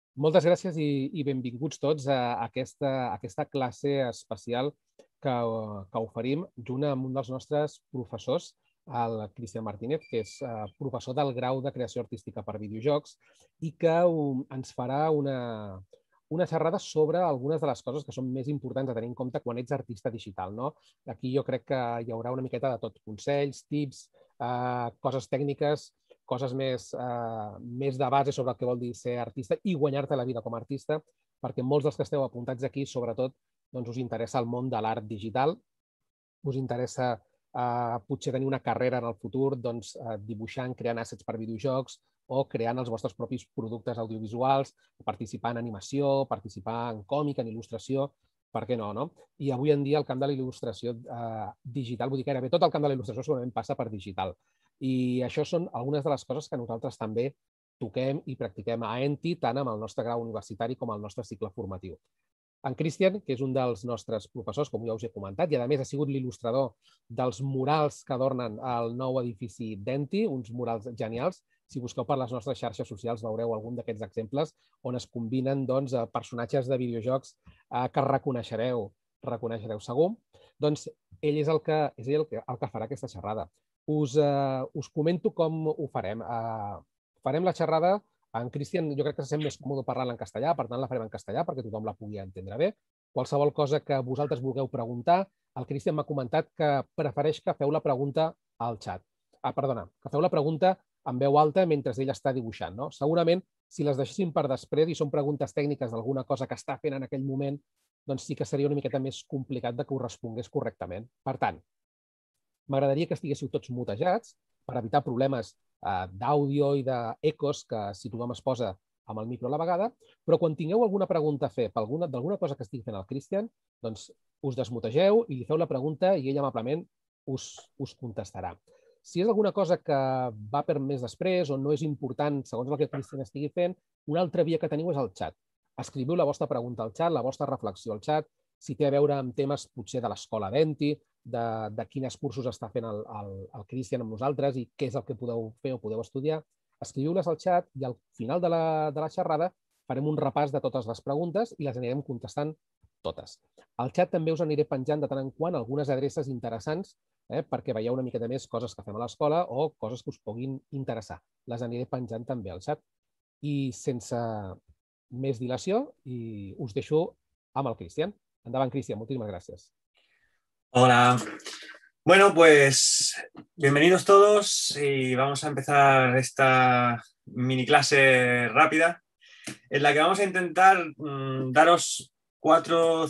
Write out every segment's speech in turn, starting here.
Moltes gràcies i benvinguts tots a aquesta classe especial que oferim junt amb un dels nostres professors, el Cristian Martínez, que és professor del grau de creació artística per videojocs i que ens farà una xerrada sobre algunes de les coses que són més importants a tenir en compte quan ets artista digital. No? Aquí jo crec que hi haurà una miqueta de tot, consells, tips, coses tècniques, coses més de base sobre el que vol dir ser artista i guanyar-te la vida com a artista, perquè molts dels que esteu apuntats aquí, sobretot, us interessa el món de l'art digital, us interessa potser tenir una carrera en el futur dibuixant, creant assets per videojocs o creant els vostres propis productes audiovisuals, participar en animació, participar en còmic, en il·lustració, per què no, no? I avui en dia el camp de la il·lustració digital, vull dir que gairebé tot el camp de la il·lustració segurament passa per digital. I això són algunes de les coses que nosaltres també toquem i practiquem a ENTI, tant amb el nostre grau universitari com el nostre cicle formatiu. En Cristian, que és un dels nostres professors, com ja us he comentat, i a més ha sigut l'il·lustrador dels murals que adornen el nou edifici d'ENTI, uns murals genials. Si busqueu per les nostres xarxes socials veureu algun d'aquests exemples on es combinen personatges de videojocs que reconeixereu segur. Doncs ell és el que farà aquesta xerrada. Us comento com ho farem. Farem la xerrada. En Cristian jo crec que se sent més còmode parlant en castellà, per tant la farem en castellà perquè tothom la pugui entendre bé. Qualsevol cosa que vosaltres vulgueu preguntar, el Cristian m'ha comentat que prefereix que feu la pregunta al xat. Que feu la pregunta en veu alta mentre ell està dibuixant. No? Segurament, si les deixéssim per després i són preguntes tècniques d'alguna cosa que està fent en aquell moment, doncs sí que seria una miqueta més complicat de que ho respongués correctament. Per tant, m'agradaria que estiguéssiu tots mutejats per evitar problemes d'àudio i d'ecos que si tothom es posa amb el micro a la vegada, però quan tingueu alguna pregunta a fer d'alguna cosa que estigui fent el Cristian, doncs us desmutegeu i li feu la pregunta i ell amablement us contestarà. Si és alguna cosa que va per més després o no és important segons el que el Cristian estigui fent, una altra via que teniu és el xat. Escriviu la vostra pregunta al xat, la vostra reflexió al xat, si té a veure amb temes potser de l'escola d'ENTI, de quins cursos està fent el Cristian amb nosaltres i què és el que podeu fer o podeu estudiar, escriviu-les al xat i al final de la xerrada farem un repàs de totes les preguntes i les anirem contestant totes. Al xat també us aniré penjant de tant en quant algunes adreces interessants perquè veieu una miqueta més coses que fem a l'escola o coses que us puguin interessar. Les aniré penjant també al xat. I sense més dilació, us deixo amb el Cristian. Endavant, Cristian, moltíssimes gràcies. Hola. Bueno, pues bienvenidos todos y vamos a empezar esta mini clase rápida en la que vamos a intentar daros 4 o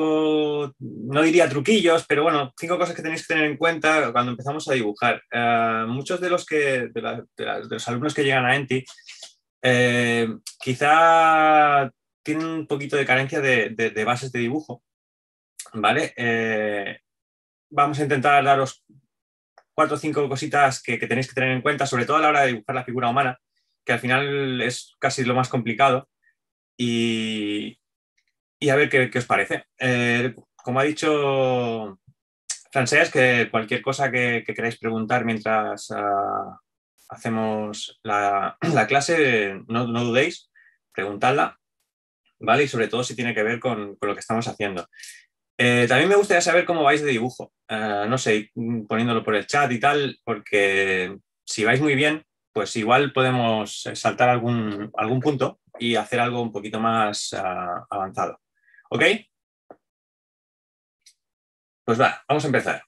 5, no diría truquillos, pero bueno, 5 cosas que tenéis que tener en cuenta cuando empezamos a dibujar. Muchos de los alumnos que llegan a ENTI quizá tienen un poquito de carencia de bases de dibujo, ¿vale? Vamos a intentar daros 4 o 5 cositas que tenéis que tener en cuenta, sobre todo a la hora de dibujar la figura humana, que al final es casi lo más complicado. Y a ver qué os parece. Como ha dicho Francesc, que cualquier cosa que queráis preguntar mientras hacemos la clase, no dudéis, preguntadla, ¿vale? Y sobre todo si tiene que ver con lo que estamos haciendo. También me gustaría saber cómo vais de dibujo. No sé, poniéndolo por el chat y tal, porque si vais muy bien, pues igual podemos saltar algún punto y hacer algo un poquito más avanzado. ¿Ok? Pues va, vamos a empezar.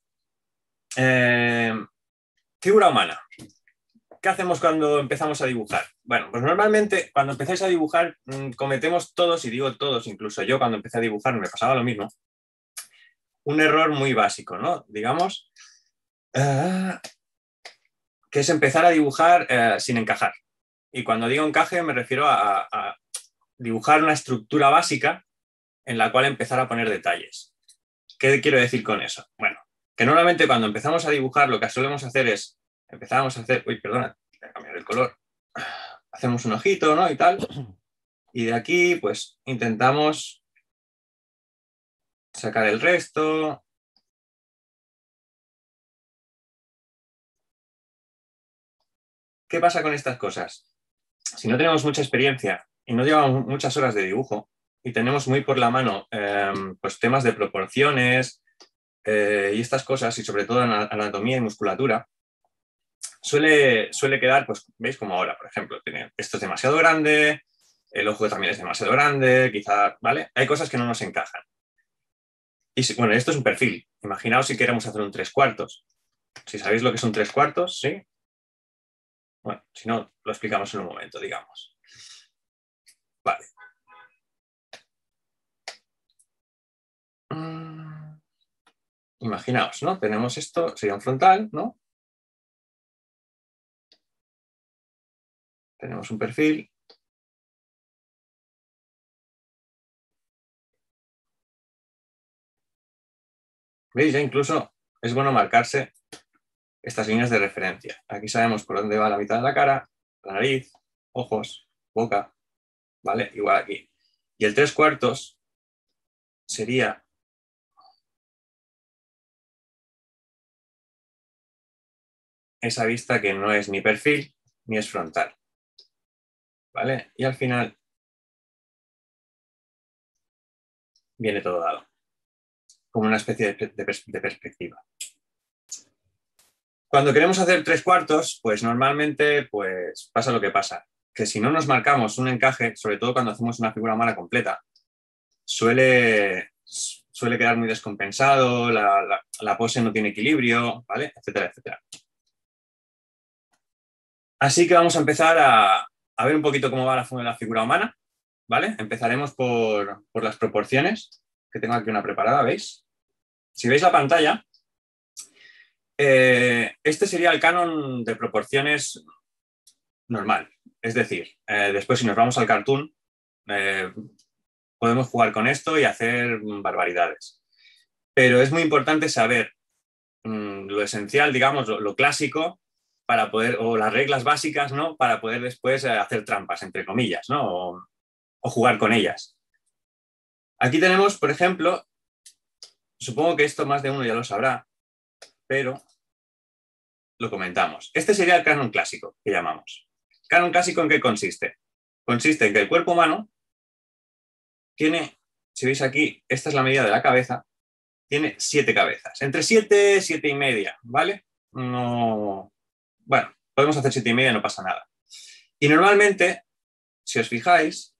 Figura humana. ¿Qué hacemos cuando empezamos a dibujar? Bueno, pues normalmente cuando empezáis a dibujar cometemos todos, y digo todos, incluso yo cuando empecé a dibujar me pasaba lo mismo, un error muy básico, ¿no? Digamos, que es empezar a dibujar sin encajar. Y cuando digo encaje me refiero a dibujar una estructura básica en la cual empezar a poner detalles. ¿Qué quiero decir con eso? Bueno, que normalmente cuando empezamos a dibujar lo que solemos hacer es, uy, perdona, voy a cambiar el color, hacemos un ojito, ¿no? Y tal, y de aquí pues intentamos sacar el resto. ¿Qué pasa con estas cosas? Si no tenemos mucha experiencia y no llevamos muchas horas de dibujo y tenemos muy por la mano pues temas de proporciones y estas cosas, y sobre todo en anatomía y musculatura, suele quedar, pues veis como ahora, por ejemplo, esto es demasiado grande, el ojo también es demasiado grande, quizá, ¿vale? Hay cosas que no nos encajan. Y bueno, esto es un perfil. Imaginaos si queremos hacer un 3/4. Si sabéis lo que es un 3/4, ¿sí? Bueno, si no, lo explicamos en un momento, digamos. Vale. Imaginaos, ¿no? Tenemos esto, sería un frontal, ¿no? Tenemos un perfil. ¿Veis? Ya incluso es bueno marcarse estas líneas de referencia. Aquí sabemos por dónde va la mitad de la cara, la nariz, ojos, boca, ¿vale? Igual aquí. Y el 3/4 sería esa vista que no es ni perfil ni es frontal, ¿vale? Y al final viene todo dado, como una especie de perspectiva. Cuando queremos hacer 3/4, pues normalmente pues pasa lo que pasa, que si no nos marcamos un encaje, sobre todo cuando hacemos una figura humana completa, suele quedar muy descompensado, la pose no tiene equilibrio, ¿vale? Etcétera, etcétera. Así que vamos a empezar a ver un poquito cómo va la figura humana, ¿vale? Empezaremos por las proporciones, que tengo aquí una preparada, ¿veis? Si veis la pantalla, este sería el canon de proporciones normal. Es decir, después si nos vamos al cartoon, podemos jugar con esto y hacer barbaridades. Pero es muy importante saber lo esencial, digamos, lo clásico, para poder, o las reglas básicas, ¿no? Para poder después hacer trampas, entre comillas, ¿no? O jugar con ellas. Aquí tenemos, por ejemplo, supongo que esto más de uno ya lo sabrá, pero lo comentamos. Este sería el canon clásico, que llamamos. ¿Canon clásico en qué consiste? Consiste en que el cuerpo humano tiene, si veis aquí, esta es la medida de la cabeza, tiene 7 cabezas. Entre 7, 7,5, ¿vale? No... Bueno, podemos hacer 7,5, no pasa nada. Y normalmente, si os fijáis,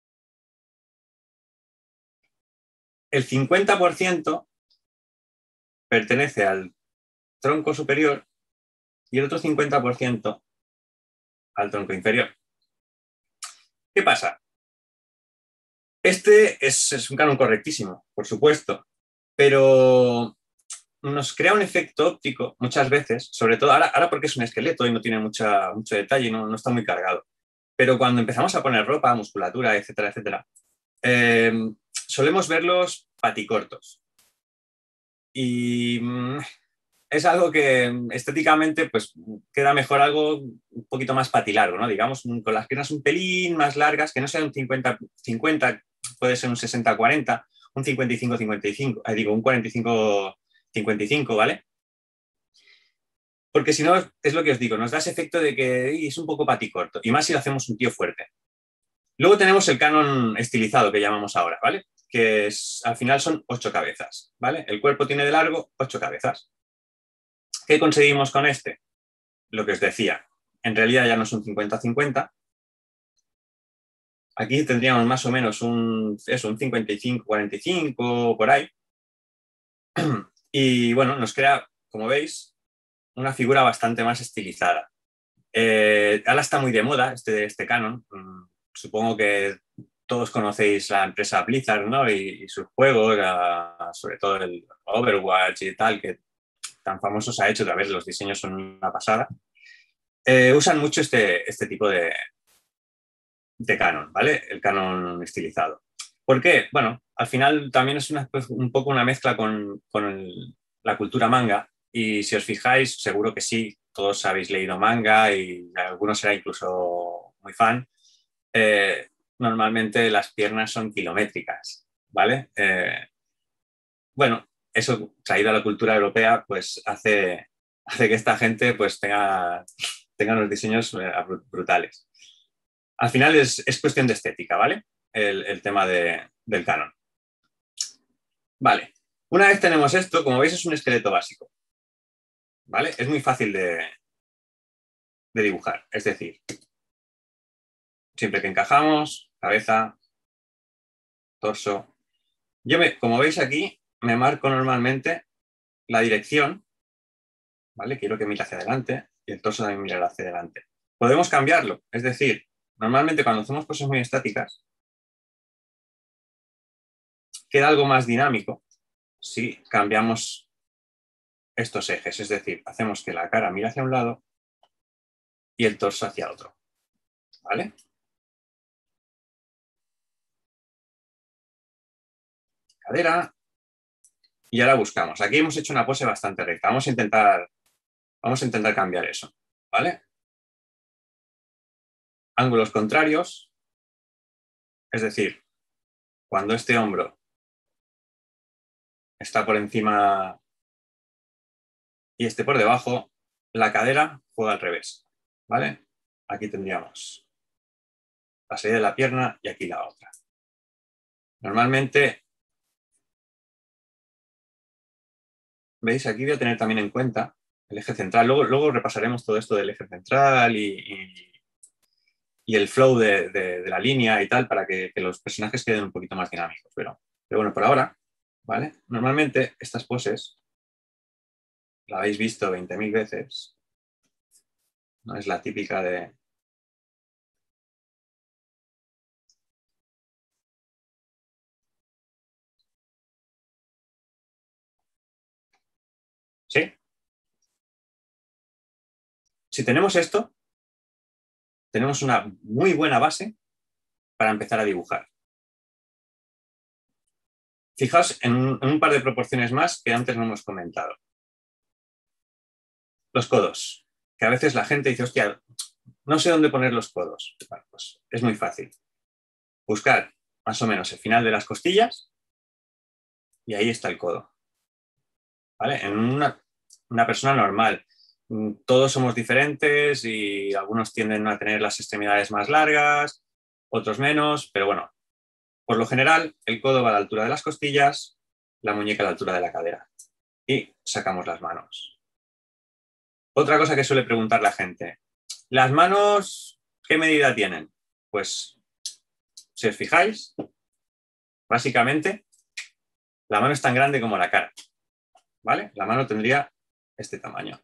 el 50% pertenece al tronco superior y el otro 50% al tronco inferior. ¿Qué pasa? Este es un canon correctísimo, por supuesto, pero nos crea un efecto óptico muchas veces, sobre todo ahora porque es un esqueleto y no tiene mucho detalle y no está muy cargado. Pero cuando empezamos a poner ropa, musculatura, etcétera, etcétera, solemos verlos paticortos. Y es algo que estéticamente pues, queda mejor algo un poquito más patilargo, ¿no? Digamos, con las piernas un pelín más largas, que no sean un 50-50, puede ser un 60-40, un 55-55, digo, un 45-55, ¿vale? Porque si no, es lo que os digo, nos da ese efecto de que es un poco paticorto, y más si lo hacemos un tío fuerte. Luego tenemos el canon estilizado que llamamos ahora, ¿vale? Que al final son 8 cabezas, ¿vale? El cuerpo tiene de largo 8 cabezas. ¿Qué conseguimos con este? Lo que os decía, en realidad ya no es un 50-50. Aquí tendríamos más o menos un 55-45 por ahí. Y bueno, nos crea, como veis, una figura bastante más estilizada. Ahora está muy de moda este canon. Supongo que todos conocéis la empresa Blizzard, ¿no? Y sus juegos, sobre todo el Overwatch y tal, que tan famosos ha hecho, a través de los diseños son una pasada. Usan mucho este tipo de canon, ¿vale? El canon estilizado. ¿Por qué? Bueno, al final también es un poco una mezcla con la cultura manga, y si os fijáis, seguro que sí, todos habéis leído manga y algunos será incluso muy fan. Normalmente las piernas son kilométricas, ¿vale? Bueno, eso traído a la cultura europea, pues hace que esta gente pues tenga unos diseños brutales. Al final es cuestión de estética, ¿vale? El tema del canon. Vale. Una vez tenemos esto, como veis es un esqueleto básico. ¿Vale? Es muy fácil de dibujar. Es decir, siempre que encajamos, cabeza, torso. Como veis aquí, me marco normalmente la dirección, ¿vale? Quiero que mire hacia adelante y el torso también mirará hacia adelante. Podemos cambiarlo, es decir, normalmente cuando hacemos cosas muy estáticas, queda algo más dinámico si cambiamos estos ejes, es decir, hacemos que la cara mire hacia un lado y el torso hacia otro, ¿vale? Cadera. Y ahora buscamos. Aquí hemos hecho una pose bastante recta. Vamos a intentar cambiar eso, ¿vale? Ángulos contrarios, es decir, cuando este hombro está por encima y este por debajo, la cadera juega al revés, ¿vale? Aquí tendríamos la salida de la pierna y aquí la otra. Normalmente, veis, aquí voy a tener también en cuenta el eje central. Luego repasaremos todo esto del eje central y el flow de la línea y tal para que los personajes queden un poquito más dinámicos. Pero bueno, por ahora, ¿vale? Normalmente estas poses la habéis visto 20.000 veces. No es la típica de... ¿Sí? Si tenemos esto, tenemos una muy buena base para empezar a dibujar. Fijaos en un par de proporciones más que antes no hemos comentado. Los codos, que a veces la gente dice, hostia, no sé dónde poner los codos. Bueno, pues es muy fácil. Buscar más o menos el final de las costillas y ahí está el codo. ¿Vale? En una persona normal, todos somos diferentes y algunos tienden a tener las extremidades más largas, otros menos, pero bueno, por lo general el codo va a la altura de las costillas, la muñeca a la altura de la cadera y sacamos las manos. Otra cosa que suele preguntar la gente, ¿las manos qué medida tienen? Pues si os fijáis, básicamente la mano es tan grande como la cara, ¿vale? La mano tendría este tamaño.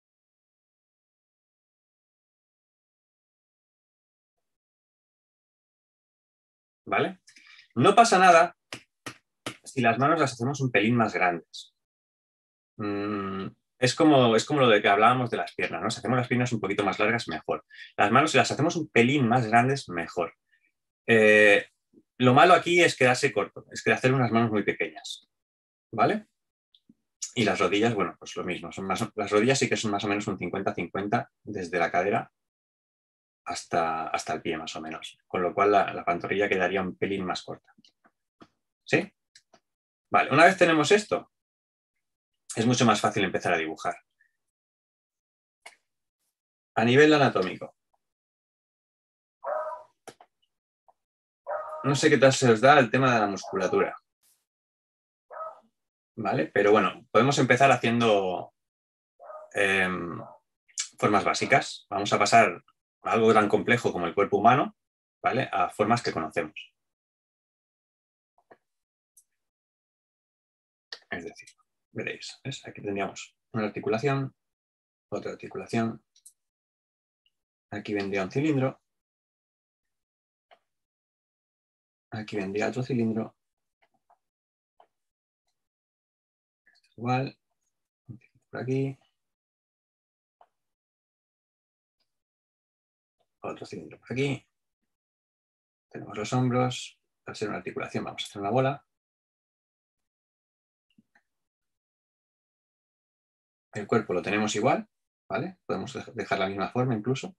¿Vale? No pasa nada si las manos las hacemos un pelín más grandes. Es como lo de que hablábamos de las piernas, ¿no? Si hacemos las piernas un poquito más largas, mejor. Las manos, si las hacemos un pelín más grandes, mejor. Lo malo aquí es quedarse corto, es que hacer unas manos muy pequeñas, ¿vale? Y las rodillas, bueno, pues lo mismo. Las rodillas sí que son más o menos un 50-50 desde la cadera hasta el pie, más o menos. Con lo cual la pantorrilla quedaría un pelín más corta. ¿Sí? Vale, una vez tenemos esto, es mucho más fácil empezar a dibujar. A nivel anatómico. No sé qué tal se os da el tema de la musculatura. ¿Vale? Pero bueno, podemos empezar haciendo formas básicas. Vamos a pasar a algo tan complejo como el cuerpo humano, ¿vale? A formas que conocemos. Es decir, veréis, ¿ves? Aquí tendríamos una articulación, otra articulación. Aquí vendría un cilindro. Aquí vendría otro cilindro. Igual. Por aquí. Otro cilindro por aquí. Tenemos los hombros. Al ser una articulación vamos a hacer una bola. El cuerpo lo tenemos igual, ¿vale? Podemos dejar la misma forma incluso.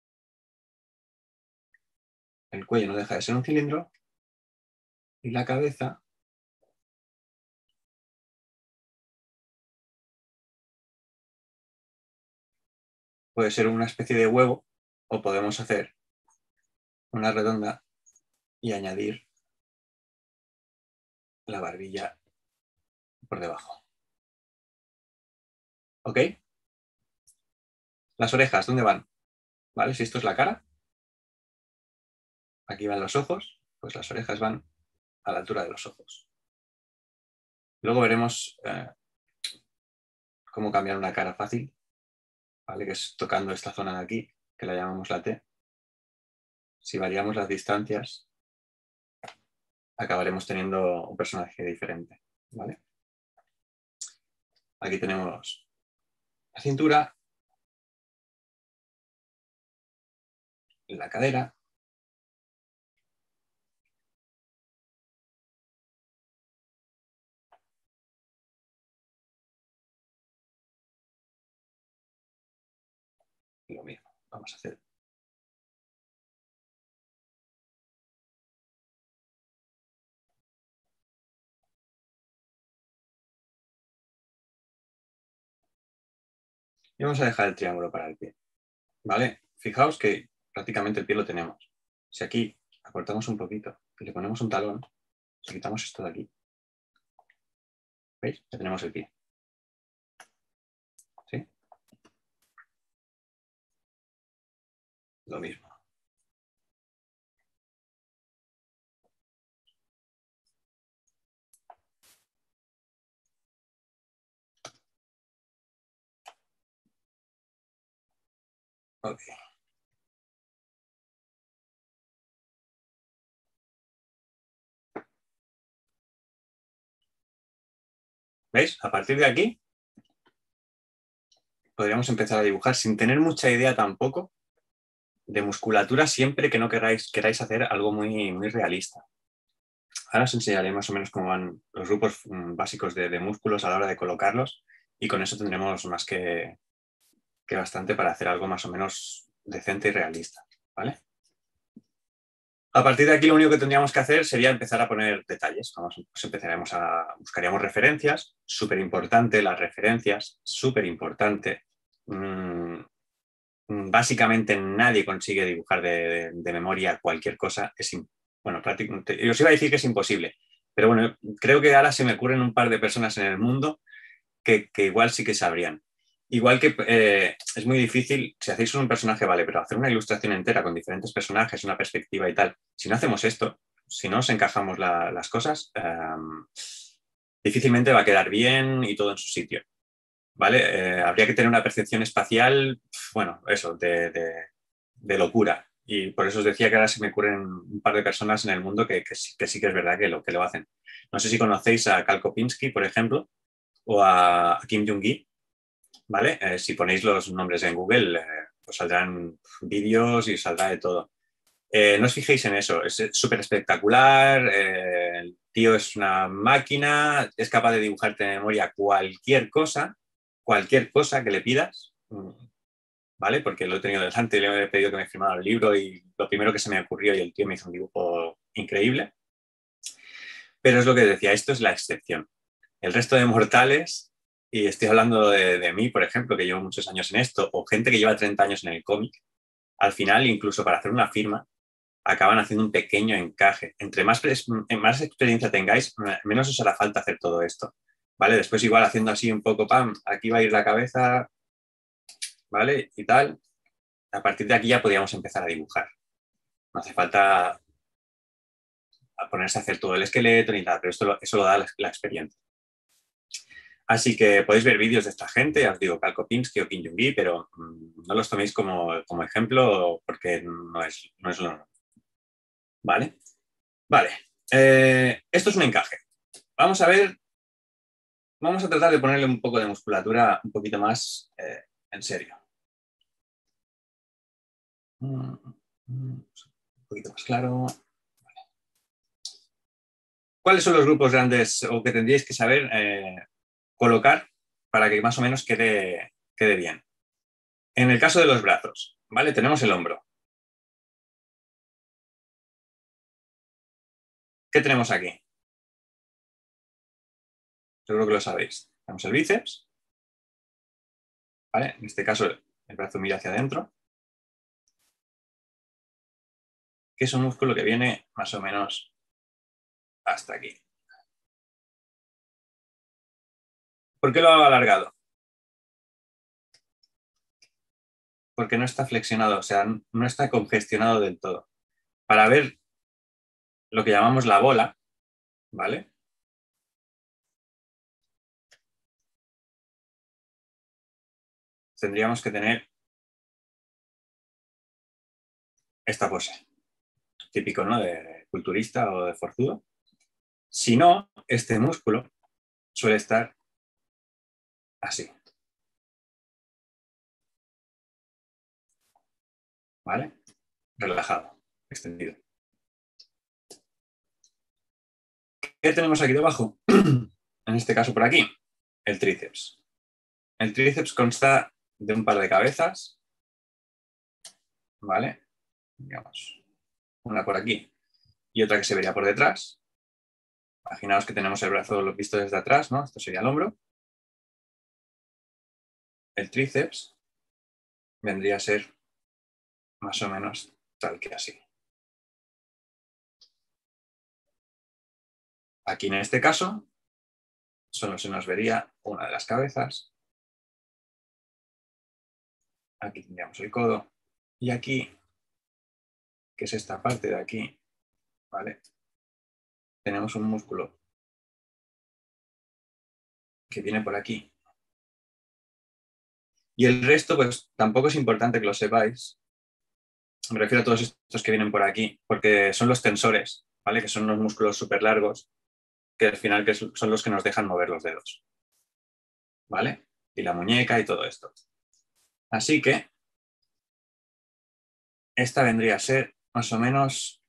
El cuello no deja de ser un cilindro. Y la cabeza puede ser una especie de huevo o podemos hacer una redonda y añadir la barbilla por debajo. ¿Ok? Las orejas, ¿dónde van? ¿Vale? Si esto es la cara, aquí van los ojos, pues las orejas van a la altura de los ojos. Luego veremos cómo cambiar una cara fácil, ¿vale? Que es tocando esta zona de aquí, que la llamamos la T. Si variamos las distancias, acabaremos teniendo un personaje diferente, ¿vale? Aquí tenemos la cintura, la cadera, y lo mismo. Vamos a hacer. Y vamos a dejar el triángulo para el pie, ¿vale? Fijaos que prácticamente el pie lo tenemos. Si aquí acortamos un poquito y le ponemos un talón, si quitamos esto de aquí, ¿veis? Ya tenemos el pie. ¿Sí? Lo mismo. Ok. ¿Veis? A partir de aquí podríamos empezar a dibujar sin tener mucha idea tampoco de musculatura, siempre que no queráis hacer algo muy, muy realista. Ahora os enseñaré más o menos cómo van los grupos básicos de músculos a la hora de colocarlos y con eso tendremos más que bastante para hacer algo más o menos decente y realista, ¿vale? A partir de aquí lo único que tendríamos que hacer sería empezar a poner detalles. Pues buscaríamos referencias, súper importante las referencias, súper importante. Básicamente nadie consigue dibujar de memoria cualquier cosa. Bueno, prácticamente, yo os iba a decir que es imposible, pero bueno, creo que ahora se me ocurren un par de personas en el mundo que igual sí que sabrían. Igual que es muy difícil, si hacéis un personaje, vale, pero hacer una ilustración entera con diferentes personajes, una perspectiva y tal, si no hacemos esto, si no os encajamos las cosas, difícilmente va a quedar bien y todo en su sitio, ¿vale? Habría que tener una percepción espacial, bueno, eso, de locura. Y por eso os decía que ahora se me ocurren un par de personas en el mundo que sí que es verdad que lo hacen. No sé si conocéis a Cal Kopinski, por ejemplo, o a Kim Jong-gi, ¿vale? Si ponéis los nombres en Google, os saldrán vídeos y saldrá de todo. No os fijéis en eso, es súper espectacular, el tío es una máquina, es capaz de dibujarte de memoria cualquier cosa que le pidas, ¿vale? Porque lo he tenido delante, le he pedido que me firmara el libro y lo primero que se me ocurrió y el tío me hizo un dibujo increíble. Pero es lo que decía, esto es la excepción. El resto de mortales, y estoy hablando de mí, por ejemplo, que llevo muchos años en esto, o gente que lleva 30 años en el cómic, al final, incluso para hacer una firma, acaban haciendo un pequeño encaje. Entre más experiencia tengáis, menos os hará falta hacer todo esto, ¿vale? Después igual haciendo así un poco, pam, aquí va a ir la cabeza, ¿vale? Y tal. A partir de aquí ya podríamos empezar a dibujar. No hace falta ponerse a hacer todo el esqueleto ni nada, pero eso lo da la experiencia. Así que podéis ver vídeos de esta gente, ya os digo, Cal Kopinski o Kim Jong-gi, pero no los toméis como ejemplo porque no es lo normal. ¿Vale? Vale. Esto es un encaje. Vamos a tratar de ponerle un poco de musculatura un poquito más en serio. Un poquito más claro. Vale. ¿Cuáles son los grupos grandes o que tendríais que saber colocar para que más o menos quede bien? En el caso de los brazos, ¿vale? Tenemos el hombro. ¿Qué tenemos aquí? Seguro que lo sabéis. Tenemos el bíceps, ¿vale? En este caso el brazo mira hacia adentro. que es un músculo que viene más o menos hasta aquí. ¿Por qué lo hago alargado? Porque no está flexionado, o sea, no está congestionado del todo. Para ver lo que llamamos la bola, ¿vale? Tendríamos que tener esta pose. Típico, ¿no? De culturista o de forzudo. Si no, este músculo suele estar así. ¿Vale? Relajado, extendido. ¿Qué tenemos aquí debajo? En este caso por aquí, el tríceps. El tríceps consta de un par de cabezas, ¿vale? Digamos, una por aquí y otra que se vería por detrás. Imaginaos que tenemos el brazo visto desde atrás, ¿no? Esto sería el hombro. El tríceps vendría a ser más o menos tal que así. Aquí en este caso solo se nos vería una de las cabezas. Aquí tendríamos el codo. Y aquí, que es esta parte de aquí, ¿vale? Tenemos un músculo que viene por aquí. Y el resto, pues tampoco es importante que lo sepáis. Me refiero a todos estos que vienen por aquí, porque son los tensores, ¿vale? Que son unos músculos súper largos, que al final son los que nos dejan mover los dedos, ¿vale? Y la muñeca y todo esto. Así que esta vendría a ser más o menos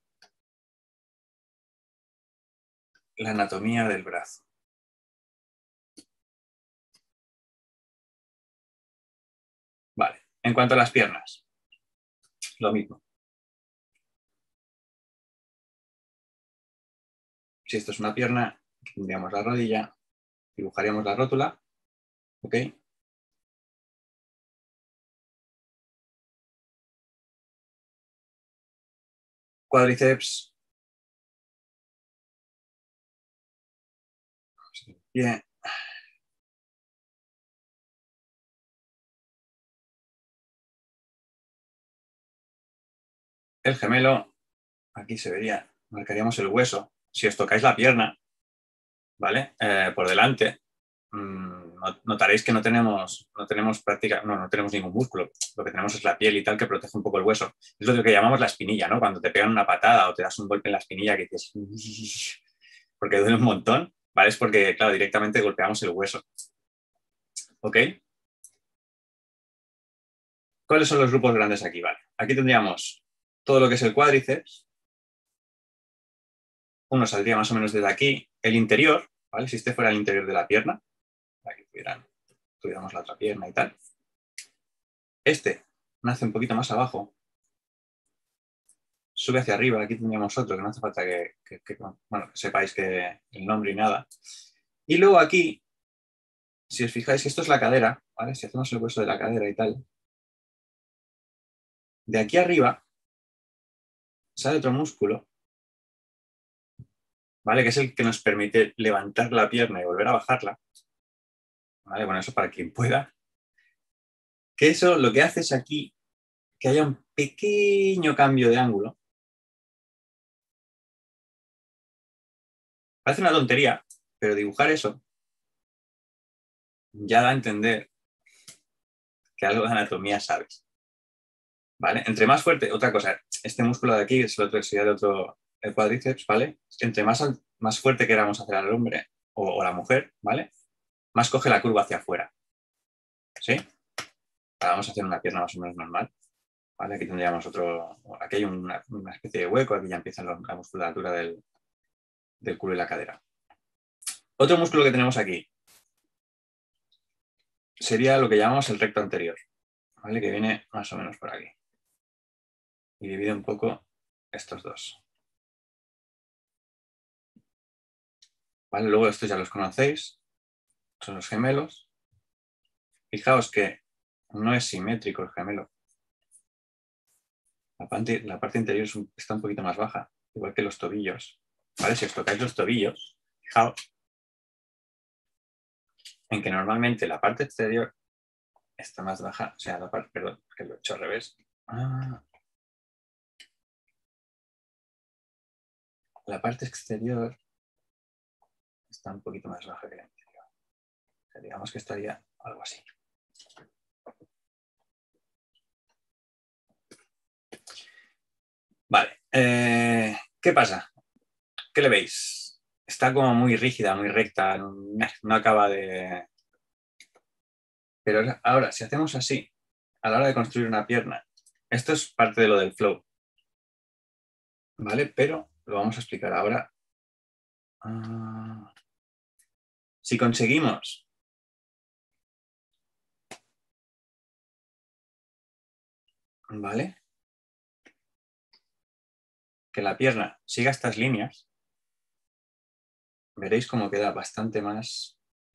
la anatomía del brazo. Vale, en cuanto a las piernas, lo mismo. Si esto es una pierna, tendríamos la rodilla, dibujaríamos la rótula, ¿ok? Cuádriceps. Bien. El gemelo, aquí se vería, marcaríamos el hueso. Si os tocáis la pierna, ¿vale? Por delante, notaréis que no tenemos ningún músculo. Lo que tenemos es la piel y tal que protege un poco el hueso. Es lo que llamamos la espinilla, ¿no? Cuando te pegan una patada o te das un golpe en la espinilla que dices, porque duele un montón, ¿vale? Es porque, claro, directamente golpeamos el hueso. ¿Ok? ¿Cuáles son los grupos grandes aquí? Vale. Aquí tendríamos todo lo que es el cuádriceps. Uno saldría más o menos desde aquí. El interior, ¿vale? Si este fuera el interior de la pierna, para que tuviéramos la otra pierna y tal. Este nace un poquito más abajo, sube hacia arriba. Aquí tendríamos otro que no hace falta que sepáis que el nombre y nada. Y luego aquí, si os fijáis, esto es la cadera, ¿vale? Si hacemos el hueso de la cadera y tal, de aquí arriba sale otro músculo, ¿vale? Que es el que nos permite levantar la pierna y volver a bajarla, ¿vale? Bueno, eso para quien pueda. Que eso lo que hace es aquí que haya un pequeño cambio de ángulo. Parece una tontería, pero dibujar eso ya da a entender que algo de anatomía sabes. ¿Vale? Entre más fuerte, otra cosa, este músculo de aquí es el otro, sería el cuádriceps, ¿vale? Entre más fuerte queramos hacer al hombre o la mujer, ¿vale? Más coge la curva hacia afuera. ¿Sí? Ahora vamos a hacer una pierna más o menos normal. ¿Vale? Aquí tendríamos aquí hay una especie de hueco, aquí ya empieza la musculatura del culo y la cadera. Otro músculo que tenemos aquí sería lo que llamamos el recto anterior, ¿vale? Que viene más o menos por aquí. Y divide un poco estos dos. ¿Vale? Luego estos ya los conocéis, son los gemelos. Fijaos que no es simétrico el gemelo. La parte interior está un poquito más baja, igual que los tobillos. ¿Vale? Si os tocáis los tobillos, fijaos en que normalmente la parte exterior está más baja, o sea, la parte, perdón, que lo he hecho al revés. La parte exterior está un poquito más baja que la interior. O sea, digamos que estaría algo así. Vale. ¿Qué pasa? ¿Qué le veis? Está como muy rígida, muy recta, no acaba de... Pero ahora, si hacemos así, a la hora de construir una pierna, esto es parte de lo del flow, ¿vale? Pero lo vamos a explicar ahora. Si conseguimos ¿vale? Que la pierna siga estas líneas, veréis cómo queda bastante más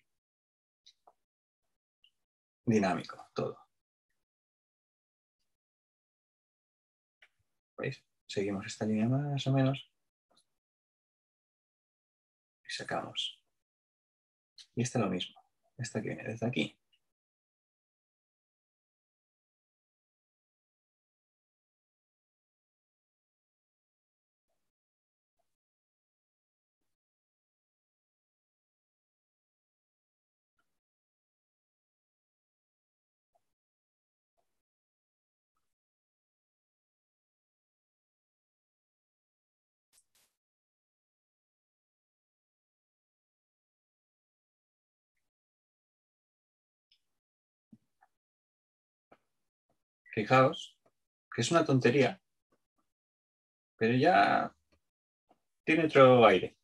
dinámico todo. ¿Veis? Seguimos esta línea más o menos y sacamos. Y esta lo mismo. Esta que viene desde aquí. Fijaos que es una tontería, pero ya tiene otro aire.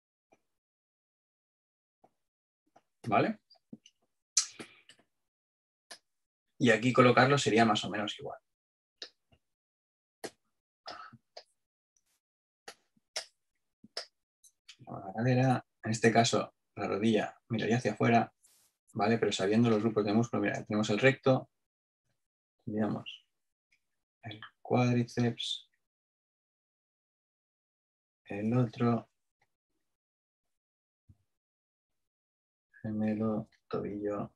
¿Vale? Y aquí colocarlo sería más o menos igual. La cadera, en este caso la rodilla miraría hacia afuera, ¿vale? Pero sabiendo los grupos de músculo, mira, tenemos el recto, tendríamos el cuádriceps, el otro, gemelo, tobillo.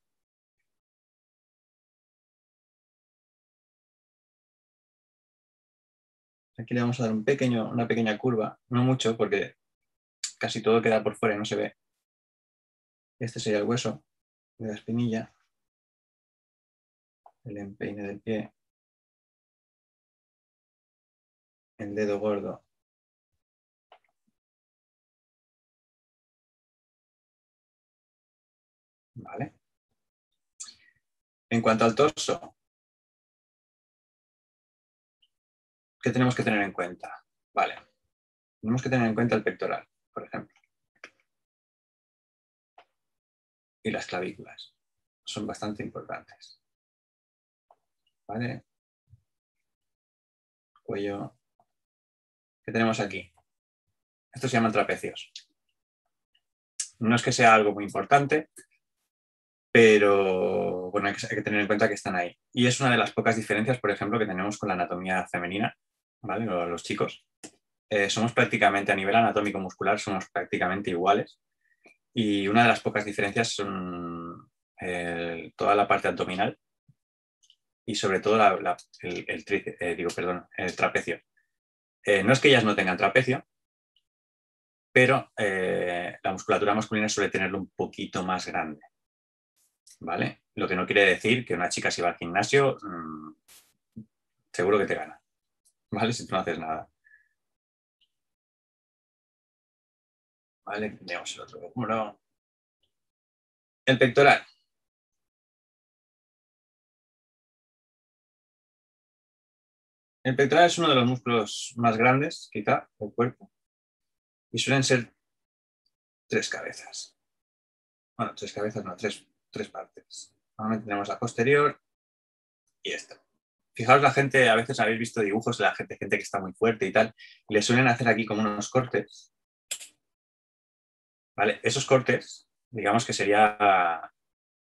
Aquí le vamos a dar una pequeña curva, no mucho porque casi todo queda por fuera y no se ve. Este sería el hueso de la espinilla, el empeine del pie, el dedo gordo. ¿Vale? En cuanto al torso, ¿qué tenemos que tener en cuenta? Vale, tenemos que tener en cuenta el pectoral, por ejemplo. Y las clavículas. Son bastante importantes. ¿Vale? Cuello. ¿Qué tenemos aquí? Estos se llaman trapecios. No es que sea algo muy importante, pero bueno, hay que tener en cuenta que están ahí. Y es una de las pocas diferencias, por ejemplo, que tenemos con la anatomía femenina, ¿vale? Los chicos. Somos prácticamente, a nivel anatómico muscular, somos prácticamente iguales. Y una de las pocas diferencias son toda la parte abdominal y sobre todo el trapecio. No es que ellas no tengan trapecio, pero la musculatura masculina suele tenerlo un poquito más grande. ¿Vale? Lo que no quiere decir que una chica si va al gimnasio, seguro que te gana. ¿Vale? Si tú no haces nada. ¿Vale? Veamos el otro hombro. El pectoral. El pectoral es uno de los músculos más grandes, quizá, del cuerpo. Y suelen ser 3 cabezas. Bueno, 3 cabezas, no, tres partes. Normalmente tenemos la posterior y esta. Fijaos, la gente, a veces habéis visto dibujos de la gente que está muy fuerte y tal, y le suelen hacer aquí como unos cortes. ¿Vale? Esos cortes, digamos que sería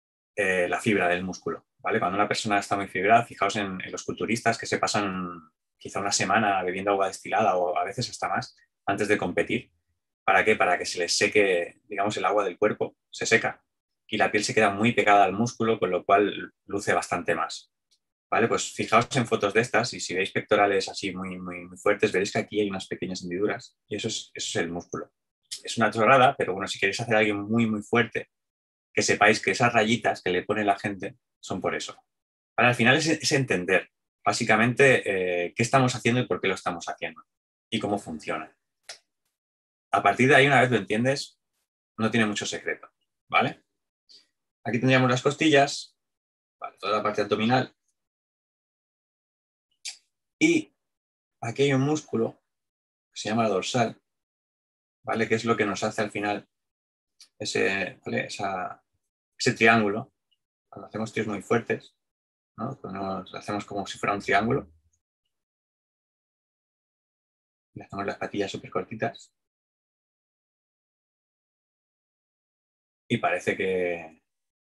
la fibra del músculo. ¿Vale? Cuando una persona está muy fibrada, fijaos en los culturistas que se pasan quizá una semana bebiendo agua destilada o a veces hasta más antes de competir. ¿Para qué? Para que se les seque, digamos, el agua del cuerpo, se seca y la piel se queda muy pegada al músculo, con lo cual luce bastante más. ¿Vale? Pues fijaos en fotos de estas y si veis pectorales así muy fuertes, veréis que aquí hay unas pequeñas hendiduras y eso es el músculo. Es una chorrada, pero bueno, si queréis hacer a alguien muy fuerte, que sepáis que esas rayitas que le pone la gente son por eso. Al final es entender básicamente qué estamos haciendo y por qué lo estamos haciendo y cómo funciona. A partir de ahí, una vez lo entiendes, no tiene mucho secreto, ¿vale? Aquí tendríamos las costillas, ¿vale? Toda la parte abdominal. Y aquí hay un músculo que se llama dorsal, ¿vale? Que es lo que nos hace al final ese, ¿vale? ese triángulo. Cuando hacemos tíos muy fuertes, ¿no? Cuando nos hacemos como si fuera un triángulo. Le hacemos las patillas súper cortitas. Y parece que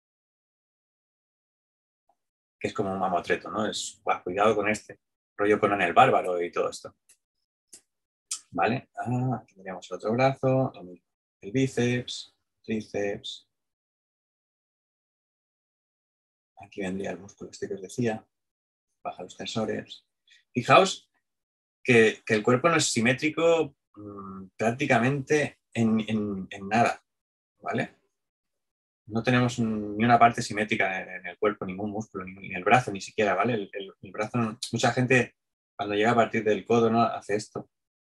es como un mamotreto, ¿no? Es, guau, cuidado con este. Rollo Conan el Bárbaro y todo esto. ¿Vale? Aquí tendríamos el otro brazo, el bíceps, tríceps. Aquí vendría el músculo este que os decía. Baja los tensores. Fijaos que el cuerpo no es simétrico prácticamente en nada, ¿vale? No tenemos ni una parte simétrica en el cuerpo, ningún músculo, ni el brazo ni siquiera, ¿vale? El brazo, mucha gente cuando llega a partir del codo, ¿no? Hace esto.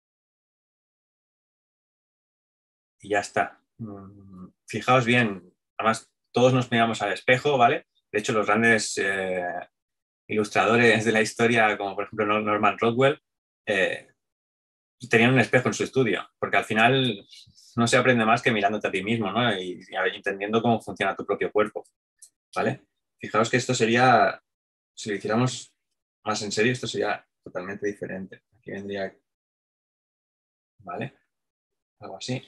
Y ya está. Fijaos bien, además todos nos miramos al espejo, ¿vale? De hecho, los grandes ilustradores de la historia, como por ejemplo Norman Rockwell, tenían un espejo en su estudio, porque al final no se aprende más que mirándote a ti mismo, ¿no? Y entendiendo cómo funciona tu propio cuerpo, ¿vale? Fijaos que esto sería, si lo hiciéramos más en serio, esto sería totalmente diferente. Aquí vendría, ¿vale? Algo así.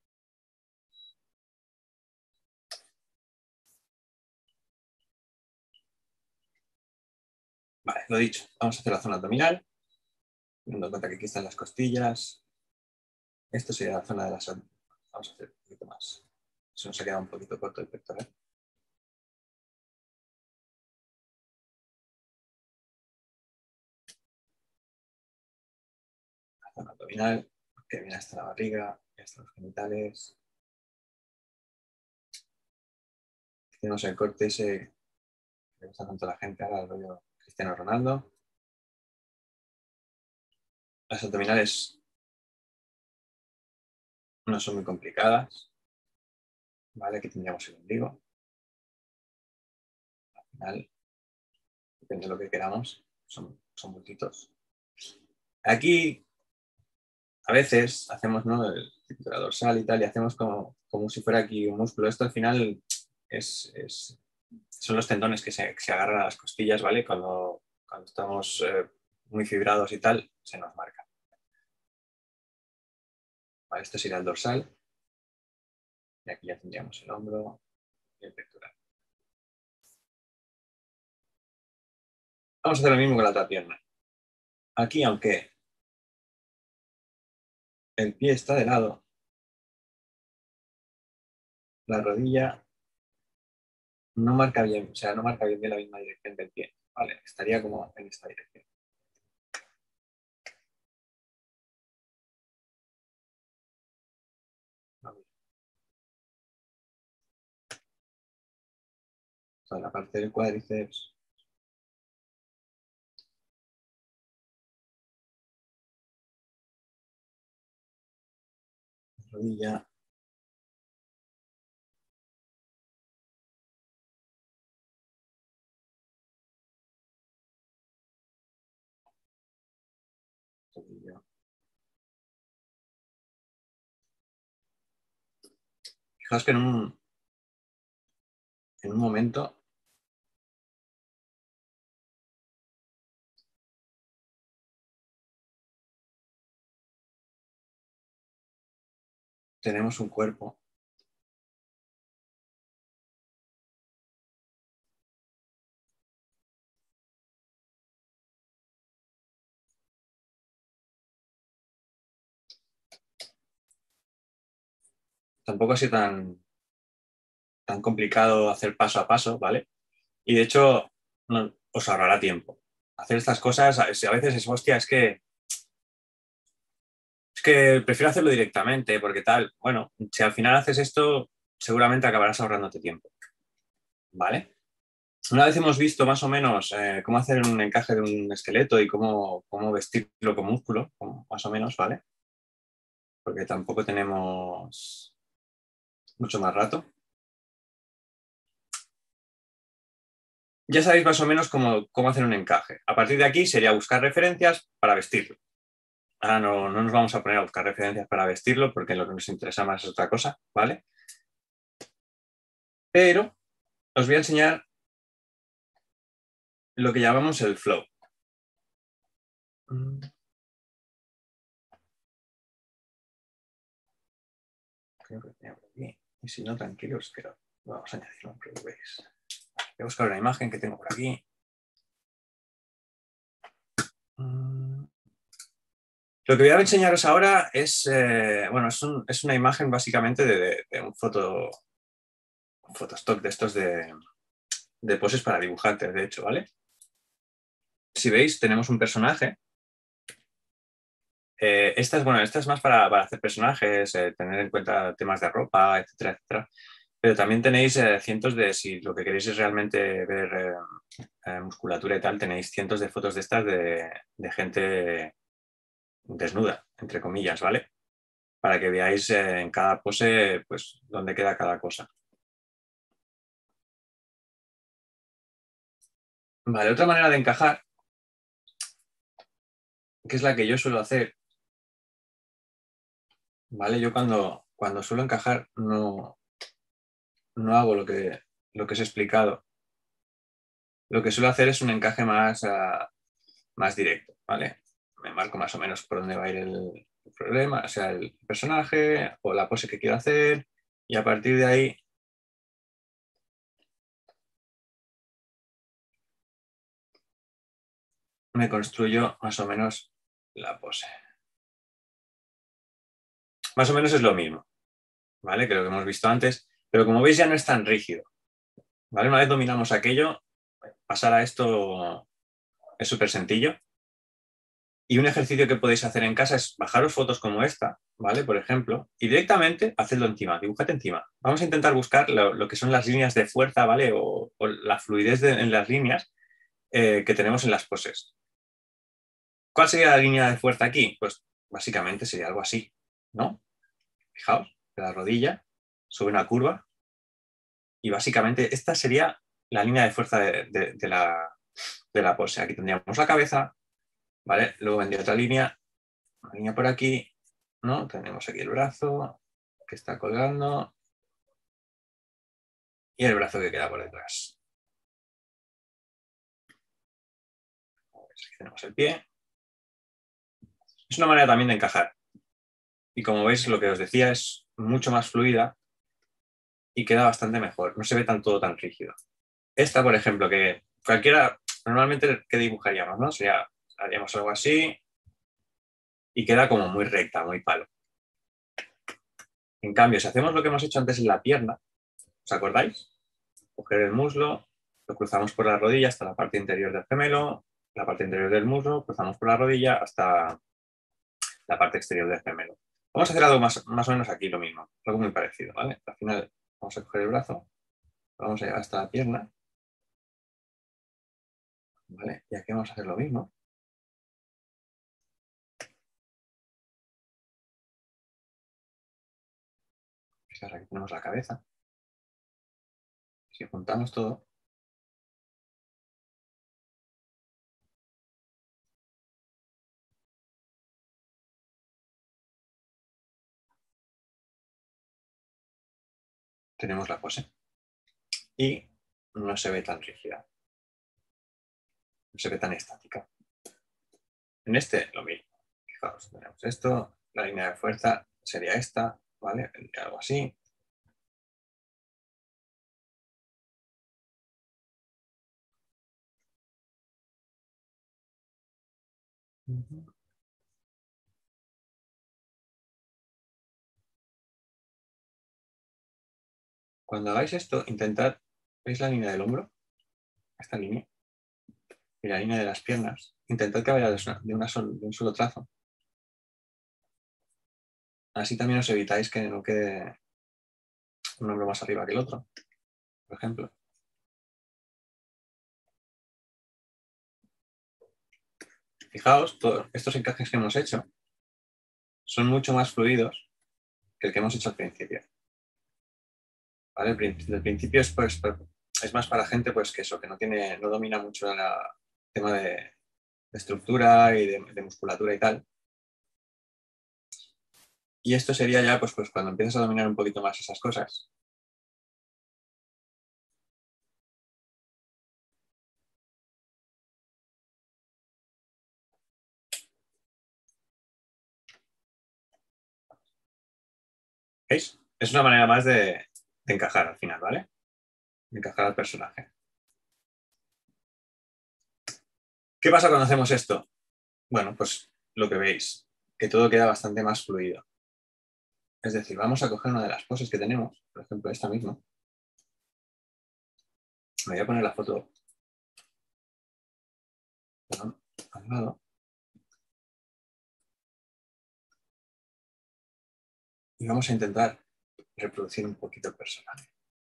Vale, lo dicho. Vamos a hacer la zona abdominal. Teniendo en cuenta que aquí están las costillas. Esto sería la zona de las... Vamos a hacer un poquito más. Se nos ha quedado un poquito corto el pectoral. La zona abdominal, que viene hasta la barriga, hasta los genitales. Tenemos el corte ese que le gusta tanto a la gente ahora, el rollo Cristiano Ronaldo. Las abdominales no son muy complicadas. ¿Vale? Aquí tendríamos el ombligo. Al final, depende de lo que queramos, son bultitos. Aquí, a veces, hacemos, ¿no? La dorsal y tal, y hacemos como si fuera aquí un músculo. Esto al final son los tendones que se agarran a las costillas, ¿vale? Cuando estamos muy fibrados y tal, se nos marca. Vale, esto sería el dorsal. Y aquí ya tendríamos el hombro y el pectoral. Vamos a hacer lo mismo con la otra pierna. Aquí, aunque el pie está de lado, la rodilla no marca bien, o sea, no marca bien la misma dirección del pie. Vale, estaría como en esta dirección. O sea, la parte del cuádriceps. Rodilla. Tobillo. Fijaos que en un momento tenemos un cuerpo tampoco ha sido tan complicado hacer paso a paso, ¿vale? Y de hecho, os ahorrará tiempo. Hacer estas cosas, a veces es, hostia, es que prefiero hacerlo directamente, porque tal, bueno, si al final haces esto, seguramente acabarás ahorrándote tiempo, ¿vale? Una vez hemos visto más o menos cómo hacer un encaje de un esqueleto y cómo vestirlo con músculo, más o menos, ¿vale? Porque tampoco tenemos mucho más rato. Ya sabéis más o menos cómo hacer un encaje. A partir de aquí sería buscar referencias para vestirlo. Ahora no nos vamos a poner a buscar referencias para vestirlo porque lo que nos interesa más es otra cosa, ¿vale? Pero os voy a enseñar lo que llamamos el flow. Creo que tenía por aquí. Y si no, tranquilos, que vamos a añadirlo, no os preocupéis. Voy a buscar una imagen que tengo por aquí. Lo que voy a enseñaros ahora es, bueno, es una imagen básicamente de un fotostock de estos de poses para dibujantes, de hecho, ¿vale? Si veis, tenemos un personaje. Esta es más para hacer personajes, tener en cuenta temas de ropa, etcétera, etcétera. Pero también tenéis cientos si lo que queréis es realmente ver musculatura y tal, tenéis cientos de fotos de estas de gente desnuda, entre comillas, ¿vale? Para que veáis en cada pose, pues, dónde queda cada cosa. Vale, otra manera de encajar, que es la que yo suelo hacer, ¿vale? Yo cuando suelo encajar no hago lo que os he explicado. Lo que suelo hacer es un encaje más directo, ¿vale? Me marco más o menos por dónde va a ir el problema, o sea, el personaje o la pose que quiero hacer, y a partir de ahí me construyo más o menos la pose. Más o menos es lo mismo, ¿vale? Que lo que hemos visto antes, pero como veis ya no es tan rígido, ¿vale? Una vez dominamos aquello, pasar a esto es súper sencillo. Y un ejercicio que podéis hacer en casa es bajaros fotos como esta, ¿vale? Por ejemplo, y directamente hacedlo encima, dibújate encima. Vamos a intentar buscar lo que son las líneas de fuerza, ¿vale? O la fluidez en las líneas que tenemos en las poses. ¿Cuál sería la línea de fuerza aquí? Pues básicamente sería algo así, ¿no? Fijaos, de la rodilla sube una curva y básicamente esta sería la línea de fuerza de la pose. Aquí tendríamos la cabeza, ¿vale? Luego vendría otra línea, una línea por aquí, ¿no? Tenemos aquí el brazo que está colgando y el brazo que queda por detrás. Aquí tenemos el pie. Es una manera también de encajar. Y como veis, lo que os decía es mucho más fluida y queda bastante mejor. No se ve todo tan rígido. Esta, por ejemplo, que cualquiera, normalmente, ¿qué dibujaríamos? ¿No? Haríamos algo así y queda como muy recta, muy palo. En cambio, si hacemos lo que hemos hecho antes en la pierna, ¿os acordáis? Coger el muslo, lo cruzamos por la rodilla hasta la parte interior del gemelo, la parte interior del muslo, cruzamos por la rodilla hasta la parte exterior del gemelo. Vamos a hacer algo más o menos aquí lo mismo, algo muy parecido, ¿vale? Al final vamos a coger el brazo, vamos a llegar hasta la pierna, ¿vale? Y aquí vamos a hacer lo mismo. Fijaos, aquí tenemos la cabeza. Si juntamos todo, tenemos la pose. Y no se ve tan rígida, no se ve tan estática. En este, lo mismo. Fijaos, tenemos esto, la línea de fuerza sería esta, ¿vale? Algo así. Cuando hagáis esto, intentad, ¿veis la línea del hombro? Esta línea. Y la línea de las piernas. Intentad que vaya de un solo trazo. Así también os evitáis que no quede un hombro más arriba que el otro, por ejemplo. Fijaos, todos estos encajes que hemos hecho son mucho más fluidos que el que hemos hecho al principio. ¿Vale? El principio es, pues, es más para gente pues, que eso, que no domina mucho el tema de estructura y de musculatura y tal. Y esto sería ya pues cuando empiezas a dominar un poquito más esas cosas. ¿Veis? Es una manera más de encajar al final, ¿vale? De encajar al personaje. ¿Qué pasa cuando hacemos esto? Bueno, pues lo que veis, que todo queda bastante más fluido. Es decir, vamos a coger una de las poses que tenemos, por ejemplo esta misma. Me voy a poner la foto al lado. Y vamos a intentar reproducir un poquito el personaje.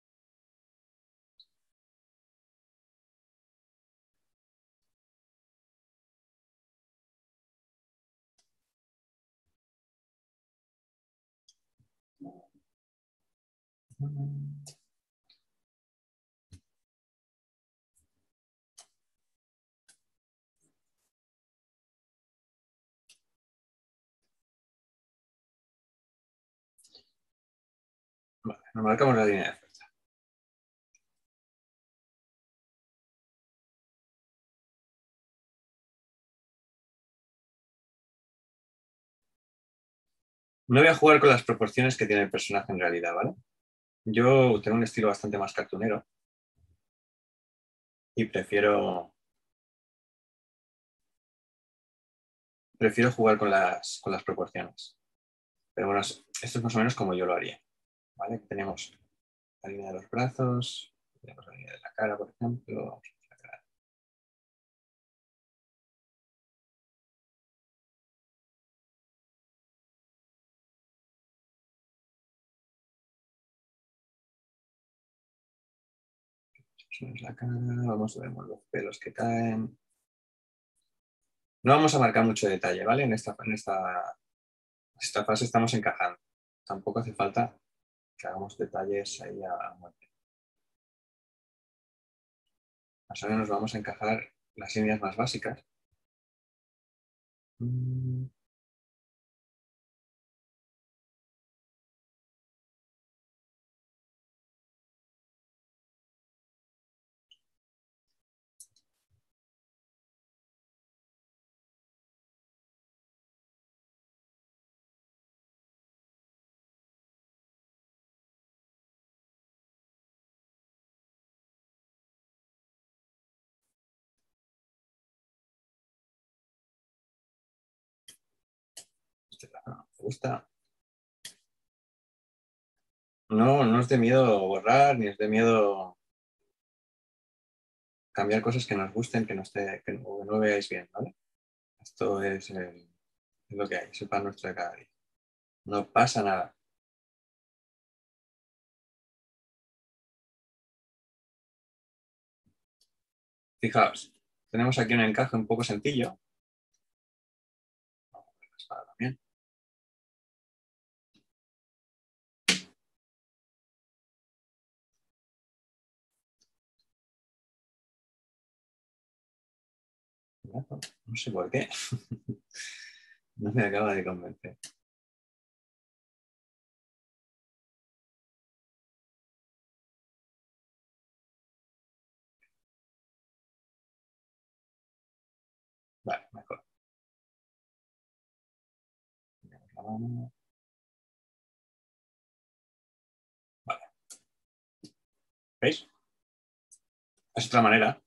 Vale, nos marcamos la línea de fuerza. No voy a jugar con las proporciones que tiene el personaje en realidad, ¿vale? Yo tengo un estilo bastante más cartunero y prefiero jugar con las proporciones. Pero bueno, esto es más o menos como yo lo haría, ¿vale? Tenemos la línea de los brazos, tenemos la línea de la cara, por ejemplo. La cara, vamos a ver los pelos que caen. No vamos a marcar mucho detalle, ¿vale? En esta fase estamos encajando. Tampoco hace falta que hagamos detalles ahí a muerte. Más o menos vamos a encajar las líneas más básicas. ¿Te gusta? No os dé miedo borrar, ni os dé miedo cambiar cosas que nos gusten, que no veáis bien, ¿vale? Esto es lo que hay, es el pan nuestro de cada día. No pasa nada. Fijaos, tenemos aquí un encaje un poco sencillo. Vamos a ver la espada también. No sé por qué. No me acaba de convencer. Vale, mejor. La mano. Vale. ¿Veis? Es otra manera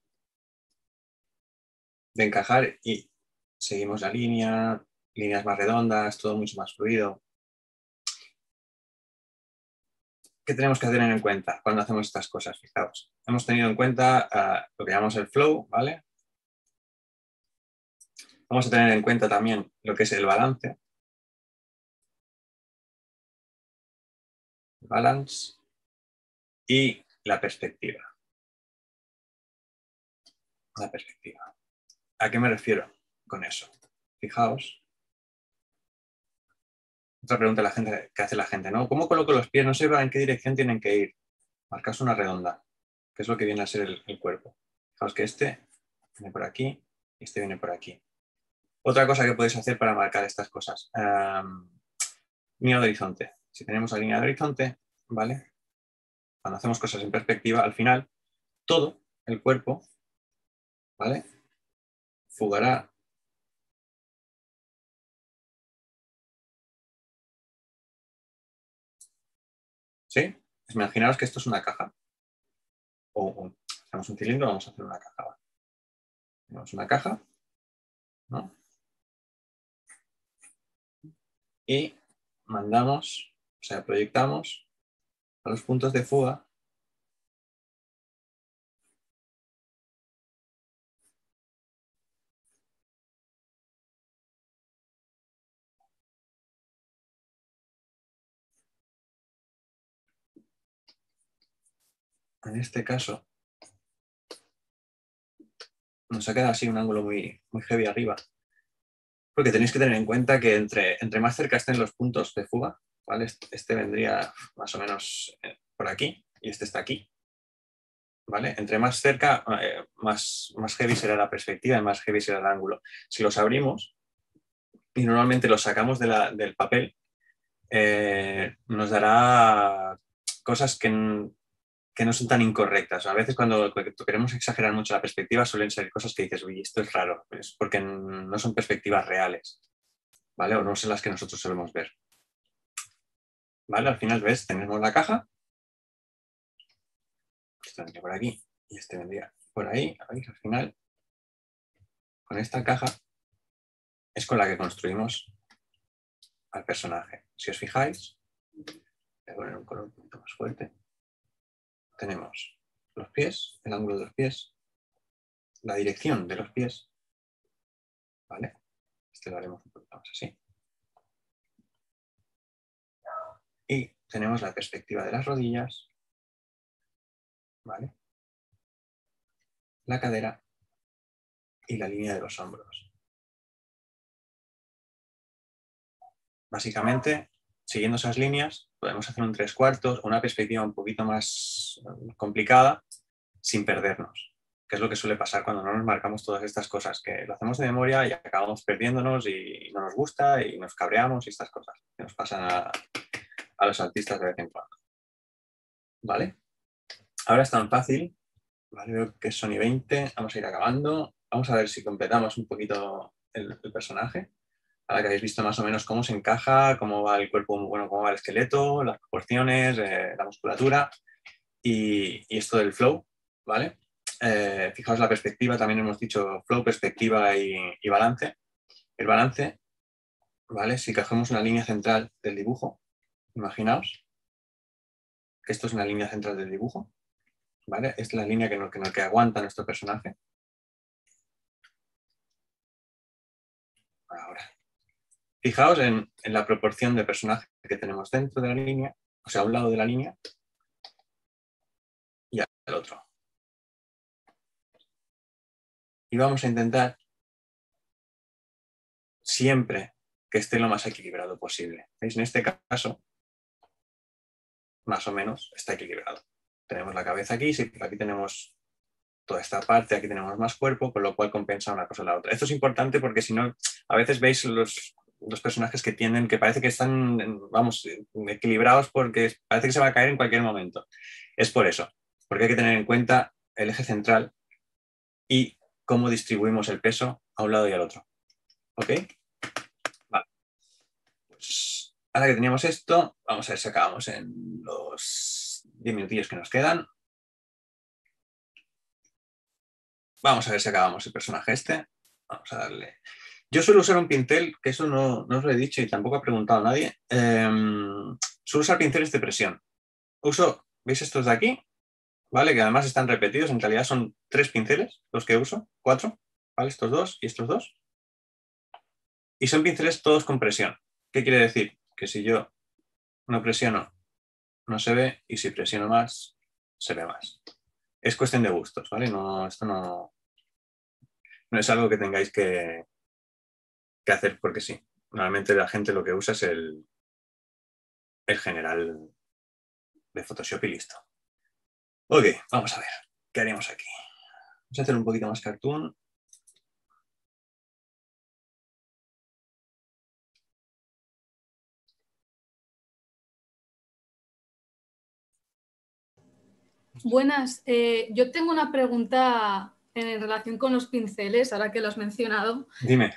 de encajar y seguimos la línea, líneas más redondas, todo mucho más fluido. ¿qué tenemos que tener en cuenta cuando hacemos estas cosas? Fijaos, hemos tenido en cuenta lo que llamamos el flow, ¿vale? Vamos a tener en cuenta también lo que es el balance. Balance y la perspectiva. La perspectiva. ¿A qué me refiero con eso? Fijaos. Otra pregunta que hace la gente, ¿no? ¿Cómo coloco los pies? No sé en qué dirección tienen que ir. Marcas una redonda, que es lo que viene a ser el cuerpo. Fijaos que este viene por aquí y este viene por aquí. Otra cosa que podéis hacer para marcar estas cosas. Línea de horizonte. Si tenemos la línea de horizonte, ¿vale? Cuando hacemos cosas en perspectiva, al final, todo el cuerpo, ¿vale? Fugará. ¿Sí? Imaginaos que esto es una caja. Hacemos un cilindro, vamos a hacer una caja. ¿Vale? Tenemos una caja, ¿no? Y mandamos, o sea, proyectamos a los puntos de fuga en este caso nos ha quedado así un ángulo muy heavy arriba, porque tenéis que tener en cuenta que entre más cerca estén los puntos de fuga, ¿vale? Este vendría más o menos por aquí y este está aquí, ¿vale? Entre más cerca, más heavy será la perspectiva y más heavy será el ángulo. Si los abrimos y normalmente los sacamos del papel, nos dará cosas que no son tan incorrectas. A veces cuando queremos exagerar mucho la perspectiva suelen ser cosas que dices, uy, esto es raro, es porque no son perspectivas reales, ¿vale? O no son las que nosotros solemos ver. ¿Vale? Al final, ¿ves? Tenemos la caja. Este vendría por aquí y este vendría por ahí. ¿Veis? Al final, con esta caja es con la que construimos al personaje. Si os fijáis, voy a poner un color un poquito más fuerte. Tenemos los pies, el ángulo de los pies, la dirección de los pies, ¿vale? Este lo haremos un poquito más así. Y tenemos la perspectiva de las rodillas, ¿vale? La cadera y la línea de los hombros. Básicamente, siguiendo esas líneas, podemos hacer un 3/4 o una perspectiva un poquito más complicada sin perdernos, que es lo que suele pasar cuando no nos marcamos todas estas cosas, que lo hacemos de memoria y acabamos perdiéndonos y no nos gusta y nos cabreamos y estas cosas que nos pasan a los artistas de vez en cuando. ¿Vale? Ahora es tan fácil, ¿vale? Veo que es Sony 20, vamos a ir acabando. Vamos a ver si completamos un poquito el personaje. Ahora que habéis visto más o menos cómo se encaja, cómo va el cuerpo, bueno, cómo va el esqueleto, las proporciones, la musculatura y esto del flow, ¿vale? Fijaos la perspectiva, también hemos dicho flow, perspectiva y balance. El balance, ¿vale? Si cogemos una línea central del dibujo, imaginaos que esto es una línea central del dibujo, ¿vale? Es la línea que aguanta nuestro personaje. Ahora, fijaos en la proporción de personaje que tenemos dentro de la línea, o sea, a un lado de la línea y al otro. Y vamos a intentar siempre que esté lo más equilibrado posible. ¿Veis? En este caso, más o menos, está equilibrado. Tenemos la cabeza aquí, sí, aquí tenemos toda esta parte, aquí tenemos más cuerpo, con lo cual compensa una cosa a la otra. Esto es importante porque si no, a veces veis los personajes que tienen, que parece que están, vamos, equilibrados porque parece que se va a caer en cualquier momento. Es por eso, porque hay que tener en cuenta el eje central y cómo distribuimos el peso a un lado y al otro. ¿Ok? Vale. Pues ahora que teníamos esto, vamos a ver si acabamos en los 10 minutillos que nos quedan. Vamos a ver si acabamos el personaje este. Vamos a darle. Yo suelo usar un pincel, que eso no os lo he dicho y tampoco ha preguntado nadie. Suelo usar pinceles de presión. uso, ¿veis estos de aquí? ¿Vale? Que además están repetidos, en realidad son 3 pinceles los que uso, 4, ¿vale? Estos 2 y estos 2. Y son pinceles todos con presión. ¿Qué quiere decir? Que si yo no presiono, no se ve, y si presiono más, se ve más. Es cuestión de gustos, ¿vale? No, esto no es algo que tengáis que hacer porque sí. Normalmente la gente lo que usa es el general de Photoshop y listo. Ok, vamos a ver. ¿Qué haremos aquí? Vamos a hacer un poquito más cartoon. Buenas, yo tengo una pregunta en relación con los pinceles, ahora que lo has mencionado. Dime.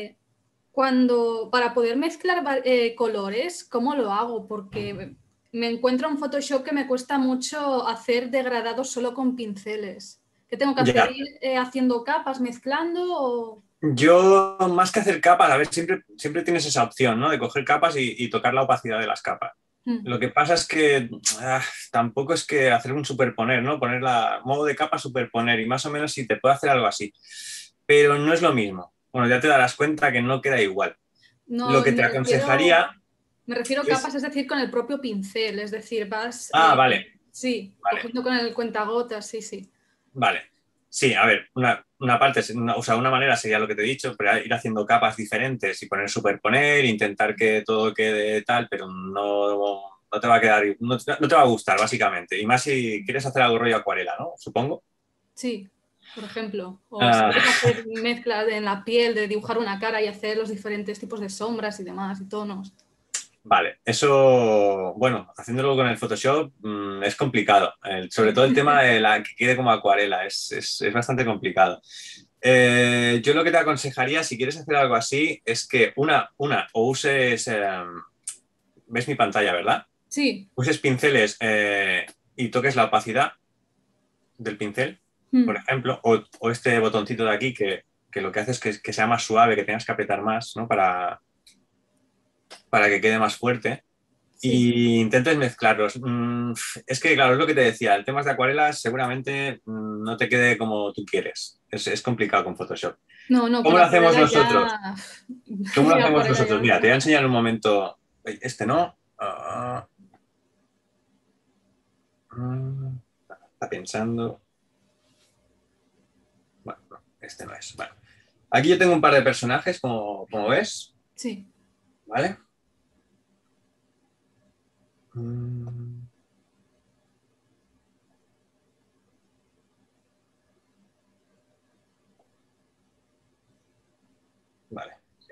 Para poder mezclar colores, ¿cómo lo hago? Porque me encuentro en Photoshop que me cuesta mucho hacer degradados solo con pinceles. ¿Qué tengo que hacer? ¿Ir haciendo capas, mezclando? O... Yo, más que hacer capas, a ver, siempre tienes esa opción, ¿no? De coger capas y tocar la opacidad de las capas. Lo que pasa es que tampoco es que hacer un superponer, ¿no? Poner modo de capa superponer y más o menos sí te puede hacer algo así. Pero no es lo mismo. Bueno, ya te darás cuenta que no queda igual. No, lo que te aconsejaría... Me refiero a capas, es decir, con el propio pincel, es decir, vas... vale. Sí, vale. Cogiendo con el cuentagotas, sí. Vale. Sí, a ver, una parte, una manera sería lo que te he dicho, pero ir haciendo capas diferentes y superponer, intentar que todo quede tal, pero no te va a quedar, no te va a gustar, básicamente. Y más si quieres hacer algo rollo acuarela, ¿no? Supongo. Sí, por ejemplo. O si quieres hacer mezclas en la piel, de dibujar una cara y hacer los diferentes tipos de sombras y demás, y tonos. Vale, eso, bueno, haciéndolo con el Photoshop es complicado. Sobre todo el tema de que quede como acuarela, es bastante complicado. Yo lo que te aconsejaría, si quieres hacer algo así, es que o uses, ves mi pantalla, ¿verdad? Sí. Uses pinceles y toques la opacidad del pincel, por ejemplo, o este botoncito de aquí que lo que hace es que sea más suave, que tengas que apretar más, ¿no? Para que quede más fuerte. Sí. Y intentes mezclarlos. Es que, claro, es lo que te decía, el tema de acuarelas seguramente no te quede como tú quieres. Es complicado con Photoshop. No, ¿Cómo lo hacemos nosotros? ¿Cómo lo hacemos nosotros? Mira, te voy a enseñar un momento. Este no. Está pensando. Bueno, no, este no es. Bueno. Aquí yo tengo un par de personajes, como ves. Sí. ¿Vale? Vale.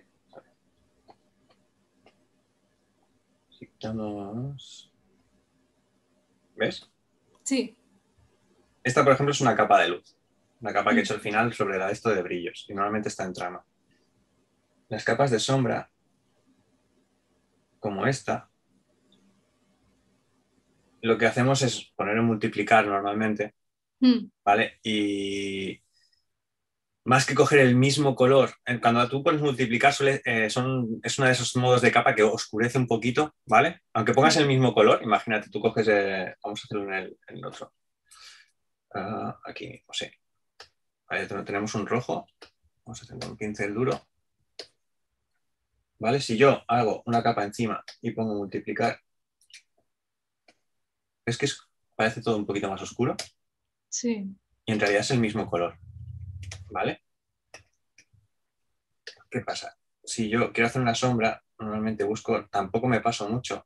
Sí, quitamos... ¿Ves? Sí. Esta, por ejemplo, es una capa de luz. Una capa que he hecho al final sobre esto de brillos. Y normalmente está en trama. Las capas de sombra, como esta, lo que hacemos es poner en multiplicar normalmente, ¿vale? Y más que coger el mismo color, cuando tú pones multiplicar es uno de esos modos de capa que oscurece un poquito, ¿vale? Aunque pongas el mismo color, imagínate, tú coges, vamos a hacerlo en el otro. Aquí mismo, sí. Vale, tenemos un rojo, vamos a hacer un pincel duro. ¿Vale? Si yo hago una capa encima y pongo multiplicar, ¿ves que parece todo un poquito más oscuro? Sí. Y en realidad es el mismo color, ¿vale? ¿Qué pasa? Si yo quiero hacer una sombra, normalmente busco, tampoco me paso mucho,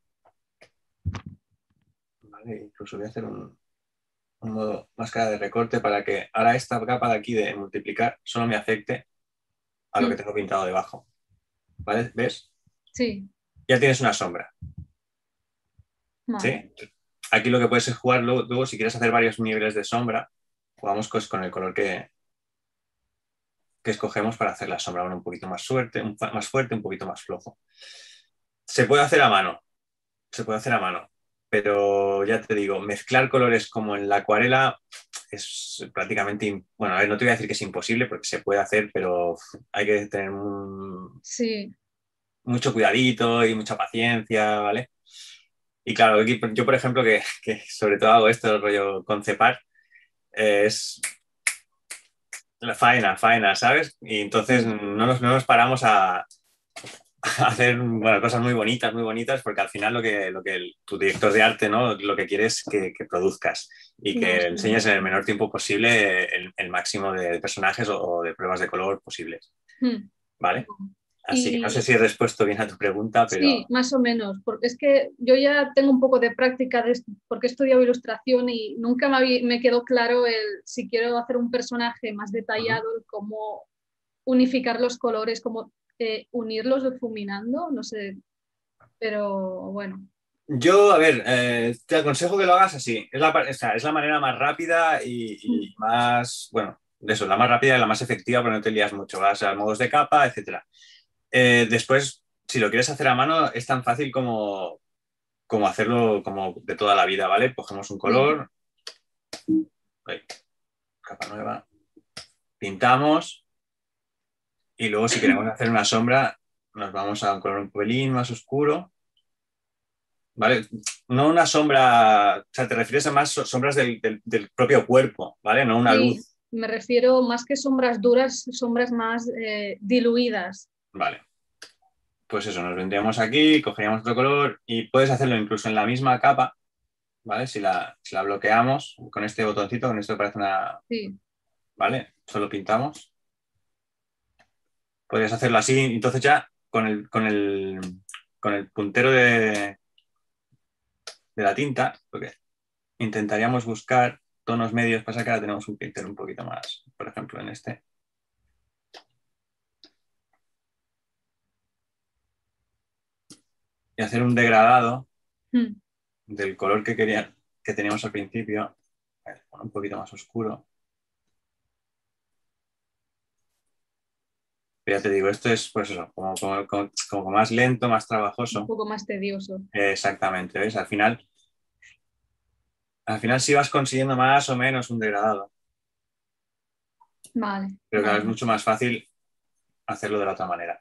¿vale? Incluso voy a hacer un modo máscara de recorte para que ahora esta capa de aquí de multiplicar solo me afecte a lo que tengo pintado debajo, ¿vale? ¿Ves? Sí. Ya tienes una sombra. Vale. ¿Sí? Aquí lo que puedes es jugar luego, si quieres hacer varios niveles de sombra, jugamos con el color que escogemos para hacer la sombra. Un poquito más fuerte, un poquito más flojo. Se puede hacer a mano, pero ya te digo, mezclar colores como en la acuarela es prácticamente, bueno, a ver, no te voy a decir que es imposible porque se puede hacer, pero hay que tener mucho cuidadito y mucha paciencia, ¿vale? Y claro, yo por ejemplo, que sobre todo hago esto, el rollo con cepar, es la faena, ¿sabes? Y entonces no nos paramos a hacer bueno, cosas muy bonitas, porque al final tu director de arte, ¿no? Lo que quiere es que produzcas y No, que sí. enseñes en el menor tiempo posible el máximo de personajes o de pruebas de color posibles, Mm. ¿vale? Así que no sé Y si he respuesto bien a tu pregunta, sí, pero más o menos, porque es que yo ya tengo un poco de práctica de esto, porque he estudiado ilustración y nunca me quedó claro si quiero hacer un personaje más detallado, el cómo unificar los colores, cómo unirlos difuminando, no sé, pero bueno. yo, a ver, te aconsejo que lo hagas así. O sea, es la manera más rápida y más, bueno, de eso, la más rápida y la más efectiva, porque no te lías mucho. Vas a modos de capa, etcétera. Después, si lo quieres hacer a mano, es tan fácil como hacerlo como de toda la vida, ¿vale? Cogemos un Sí. color, ahí, capa nueva, pintamos y luego si queremos hacer una sombra, nos vamos a un color un pelín más oscuro, ¿vale? No una sombra, o sea, te refieres a más sombras del propio cuerpo, ¿vale? No una Sí, luz, me refiero más que sombras duras, sombras más diluidas. ¿vale? Pues eso, nos vendríamos aquí, cogeríamos otro color y puedes hacerlo incluso en la misma capa, ¿vale? Si la bloqueamos con este botoncito, con esto parece una, Sí. ¿vale? Solo pintamos. Podrías hacerlo así, entonces ya con el puntero de la tinta, porque intentaríamos buscar tonos medios, pasa que ahora tenemos un pincel un poquito más, por ejemplo, en este. Y hacer un degradado Mm. del color que teníamos al principio. A ver, un poquito más oscuro. Pero ya te digo, esto es pues eso, como más lento, más Un trabajoso. poco más tedioso. Exactamente, ¿ves? Al final sí vas consiguiendo más o menos un degradado. Vale, Pero claro, es vale. mucho más fácil hacerlo de la otra manera.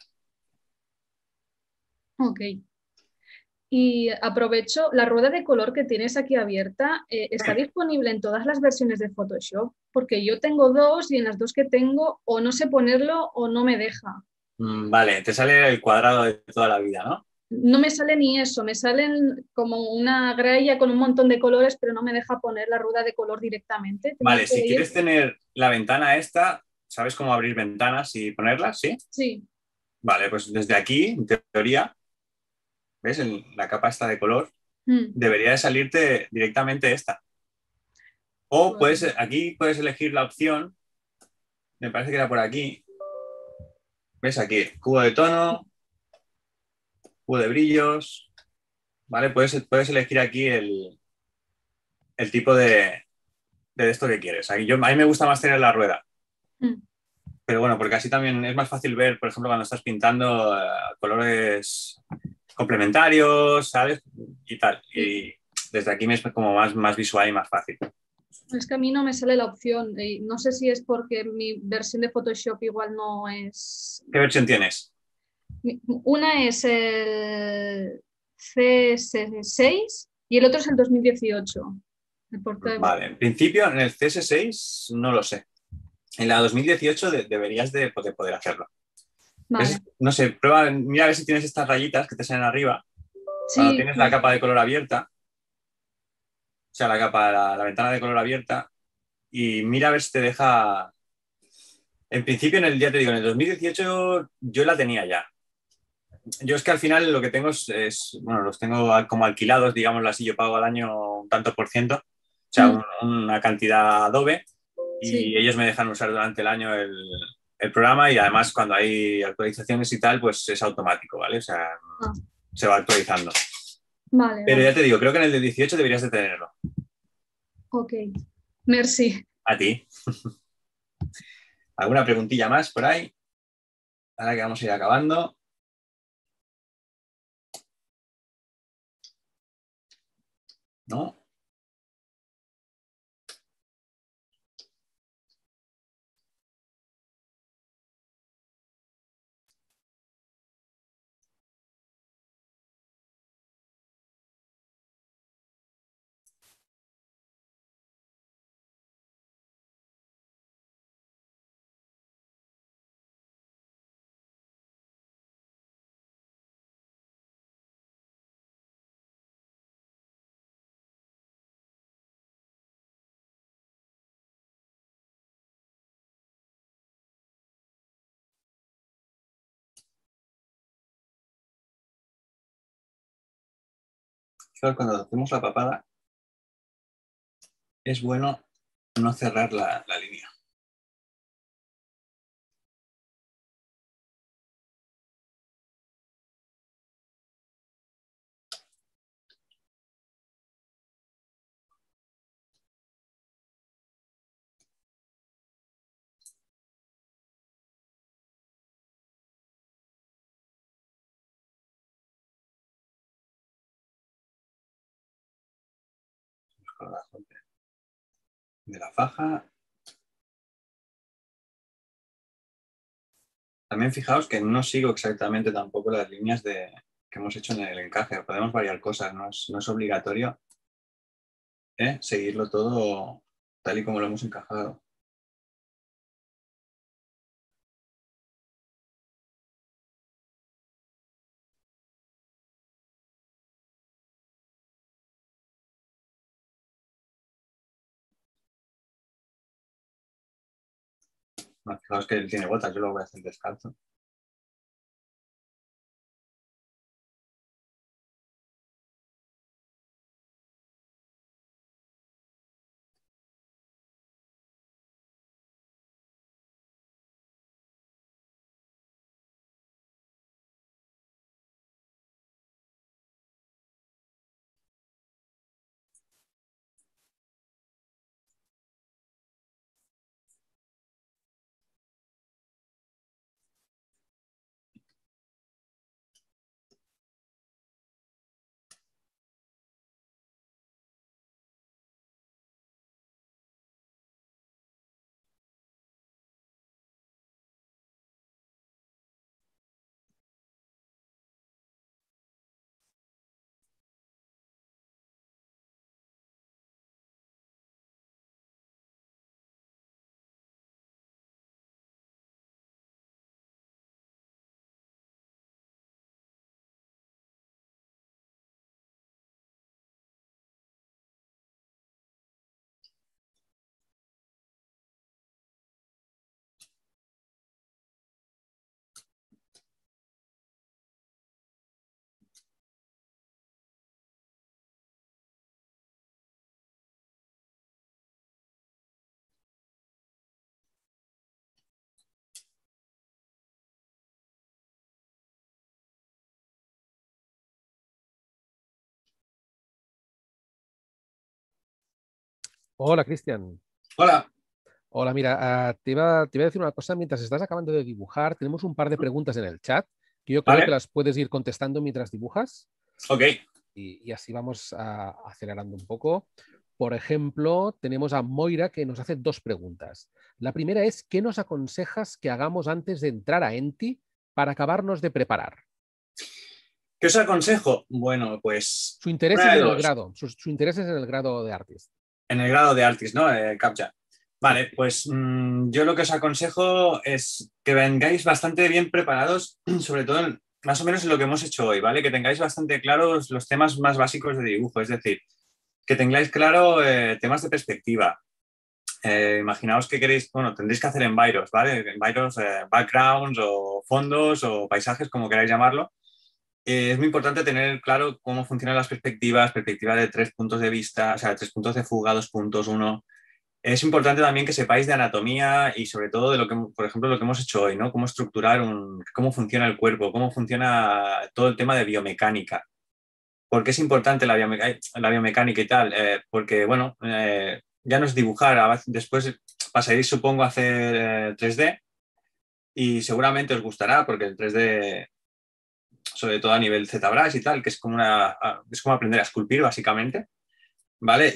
Ok. Y aprovecho, la rueda de color que tienes aquí abierta, ¿está disponible en todas las versiones de Photoshop? Porque yo tengo dos y en las dos que tengo o no sé ponerlo o no me deja. Vale, te sale el cuadrado de toda la vida, ¿no? No me sale ni eso, me salen como una gralla con un montón de colores, pero no me deja poner la rueda de color directamente. Tengo Vale, que si ir. quieres tener la ventana esta, ¿sabes cómo abrir ventanas y ponerlas? ¿Sí? Sí. Vale, pues desde aquí, en teoría, ¿ves? En la capa esta de color, Mm. debería de salirte directamente esta. O Vale. aquí puedes elegir la opción, me parece que era por aquí, ¿ves? Aquí, cubo de tono, cubo de brillos, ¿vale? Puedes elegir aquí el tipo de esto que quieres. A mí me gusta más tener la rueda. Mm. Pero bueno, porque así también es más fácil ver, por ejemplo, cuando estás pintando colores complementarios, ¿sabes? Y tal. Sí. Y desde aquí me es como más visual y más fácil. Es que a mí no me sale la opción. Y no sé si es porque mi versión de Photoshop igual no es. ¿Qué versión tienes? Una es el CS6 y el otro es el 2018. El portable. Vale, en principio en el CS6 no lo sé. En la 2018 deberías de poder hacerlo. Vale. No sé, prueba, mira a ver si tienes estas rayitas que te salen arriba. Cuando Sí, tienes la sí. capa de color abierta, o sea, la ventana de color abierta, y mira a ver si te deja. En principio, ya te digo, en el 2018 yo la tenía ya. Yo es que al final lo que tengo bueno, los tengo como alquilados, digámoslo así, yo pago al año un tanto por ciento, o sea, Mm. una cantidad Adobe, y Sí. ellos me dejan usar durante el año el programa y además cuando hay actualizaciones y tal, pues es automático, ¿vale? O sea, Ah, se va actualizando. vale, Pero vale. ya te digo, creo que en el de 18 deberías de tenerlo. Ok. Merci. A ti. ¿Alguna preguntilla más por ahí? Ahora que vamos a ir acabando. ¿No? Fijaos, cuando hacemos la papada, es bueno no cerrar la línea. De la faja. También fijaos que no sigo exactamente tampoco las líneas que hemos hecho en el encaje. Podemos variar cosas, no es obligatorio seguirlo todo tal y como lo hemos encajado. No, fijaos que él tiene botas, yo lo voy a hacer descalzo. Hola, Cristian. Hola. Hola, mira, te iba a decir una cosa. Mientras estás acabando de dibujar, tenemos un par de preguntas en el chat que yo creo que Vale. las puedes ir contestando mientras dibujas. Ok. Y así vamos acelerando un poco. Por ejemplo, tenemos a Moira que nos hace dos preguntas. La primera es, ¿qué nos aconsejas que hagamos antes de entrar a Enti para acabarnos de preparar? ¿Qué os aconsejo? Bueno, pues Su interés una es de en el dos. grado. Su interés es en el grado de Artist. En el grado de Artist, ¿no? Captcha. Vale, pues yo lo que os aconsejo es que vengáis bastante bien preparados, sobre todo más o menos en lo que hemos hecho hoy, ¿vale? Que tengáis bastante claros los temas más básicos de dibujo, es decir, que tengáis claro temas de perspectiva. Imaginaos que queréis, bueno, tendréis que hacer enviros, ¿vale? Enviros, backgrounds o fondos o paisajes, como queráis llamarlo. Es muy importante tener claro cómo funcionan las perspectivas, perspectiva de 3 puntos de vista, o sea, 3 puntos de fuga, 2 puntos, 1. Es importante también que sepáis de anatomía y sobre todo de lo que, por ejemplo, lo que hemos hecho hoy, ¿no? Cómo estructurar cómo funciona el cuerpo, cómo funciona todo el tema de biomecánica. ¿Por qué es importante la biomecánica y tal? Porque, bueno, ya no es dibujar, después pasaréis, supongo, a hacer 3D y seguramente os gustará porque el 3D, sobre todo a nivel ZBrush y tal, que es como aprender a esculpir, básicamente, ¿vale?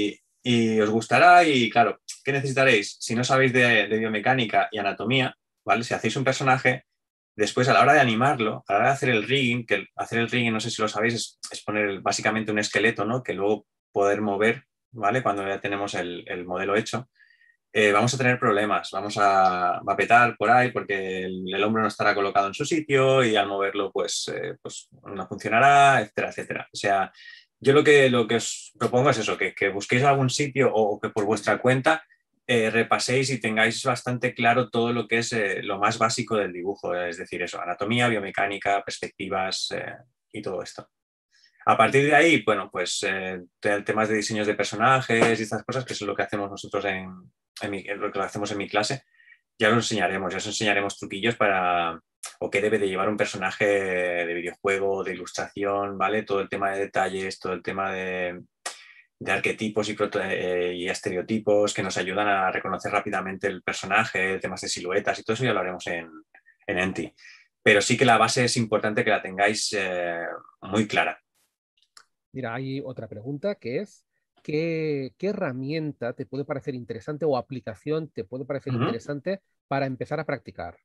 Y os gustará y, claro, ¿qué necesitaréis? Si no sabéis de biomecánica y anatomía, ¿vale? Si hacéis un personaje, después a la hora de animarlo, a la hora de hacer el rigging, que hacer el rigging, no sé si lo sabéis, es poner básicamente un esqueleto, ¿no? Que luego poder mover, ¿vale? Cuando ya tenemos el modelo hecho. Vamos a tener problemas, va a petar por ahí porque el hombro no estará colocado en su sitio y al moverlo pues no funcionará, etcétera, etcétera. O sea, yo lo que os propongo es eso, que busquéis algún sitio o que por vuestra cuenta repaséis y tengáis bastante claro todo lo que es lo más básico del dibujo, es decir, eso, anatomía, biomecánica, perspectivas y todo esto. A partir de ahí, bueno, pues temas de diseños de personajes y estas cosas, que es lo que hacemos nosotros lo que hacemos en mi clase, ya os enseñaremos truquillos o qué debe de llevar un personaje de videojuego, de ilustración, ¿vale? Todo el tema de detalles, todo el tema de arquetipos y estereotipos que nos ayudan a reconocer rápidamente el personaje, temas de siluetas y todo eso ya lo haremos en Enti. Pero sí que la base es importante que la tengáis muy clara. Mira, hay otra pregunta que es, ¿qué herramienta te puede parecer interesante o aplicación te puede parecer interesante para empezar a practicar?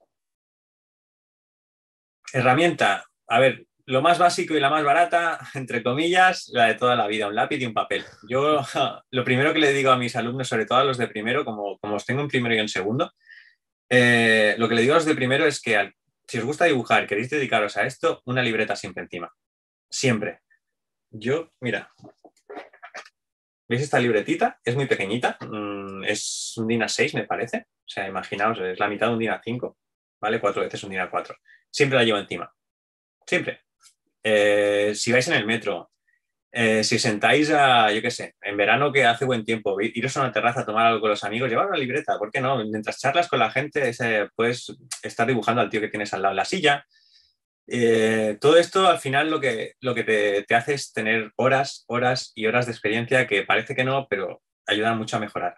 Herramienta, a ver, lo más básico y la más barata, entre comillas, la de toda la vida, un lápiz y un papel. Yo lo primero que le digo a mis alumnos, sobre todo a los de primero, como os tengo en primero y en segundo, lo que le digo a los de primero es que si os gusta dibujar, queréis dedicaros a esto, una libreta siempre encima. Siempre. Yo, mira, ¿veis esta libretita? Es muy pequeñita, es un DIN A6 me parece, o sea, imaginaos, es la mitad de un DIN A5, ¿vale? 4 veces un DIN A4. Siempre la llevo encima, siempre. Si vais en el metro, si sentáis yo qué sé, en verano que hace buen tiempo, iros a una terraza a tomar algo con los amigos, llevar una libreta, ¿por qué no? Mientras charlas con la gente, puedes estar dibujando al tío que tienes al lado en la silla. Todo esto al final lo que te hace es tener horas y horas de experiencia que parece que no, pero ayudan mucho a mejorar.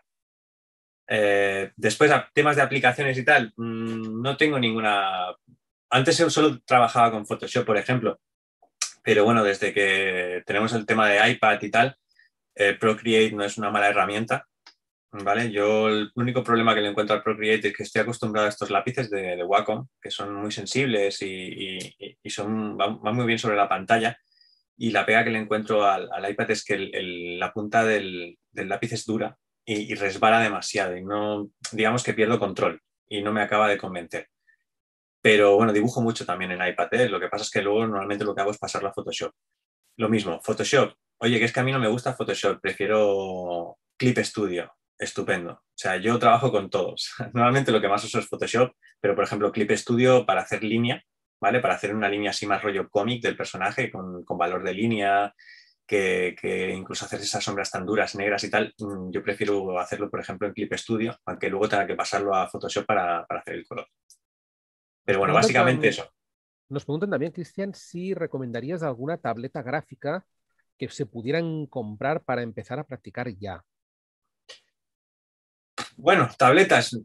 Después, a temas de aplicaciones y tal, no tengo ninguna... Antes solo trabajaba con Photoshop, por ejemplo, pero bueno, desde que tenemos el tema de iPad y tal, Procreate no es una mala herramienta, ¿vale? Yo el único problema que le encuentro al Procreate es que estoy acostumbrado a estos lápices de Wacom, que son muy sensibles y van muy bien sobre la pantalla, y la pega que le encuentro al iPad es que la punta del lápiz es dura y resbala demasiado y no, digamos que pierdo control y no me acaba de convencer. Pero bueno, dibujo mucho también en iPad, ¿eh? Lo que pasa es que luego normalmente lo que hago es pasarlo a Photoshop. Lo mismo, Photoshop. Oye, que es que a mí no me gusta Photoshop, prefiero Clip Studio. Estupendo. O sea, yo trabajo con todos. Normalmente lo que más uso es Photoshop, pero por ejemplo Clip Studio para hacer línea, ¿vale? Para hacer una línea así más rollo cómic del personaje con valor de línea, que incluso hacer esas sombras tan duras, negras y tal, yo prefiero hacerlo, por ejemplo, en Clip Studio, aunque luego tenga que pasarlo a Photoshop para hacer el color. Pero bueno, básicamente eso. Nos preguntan también, Cristian, si recomendarías alguna tableta gráfica que se pudieran comprar para empezar a practicar ya. Bueno, tabletas.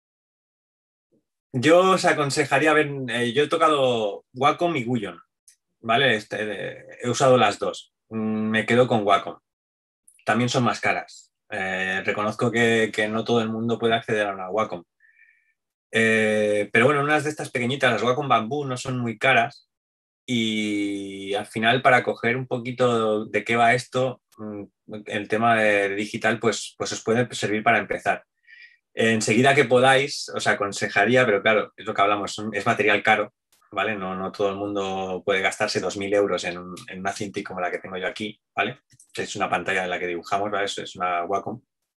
Yo os aconsejaría ver, yo he tocado Wacom y Guion, ¿vale? He usado las dos. Me quedo con Wacom. También son más caras. Reconozco que no todo el mundo puede acceder a una Wacom. Pero bueno, unas de estas pequeñitas, las Wacom Bamboo, no son muy caras y al final para coger un poquito de qué va esto, el tema de digital, pues os puede servir para empezar. Enseguida que podáis, os aconsejaría, pero claro, es lo que hablamos, es material caro, ¿vale? No todo el mundo puede gastarse 2.000 euros en una Cintiq como la que tengo yo aquí, ¿vale? Es una pantalla en la que dibujamos, ¿vale? Es una Wacom.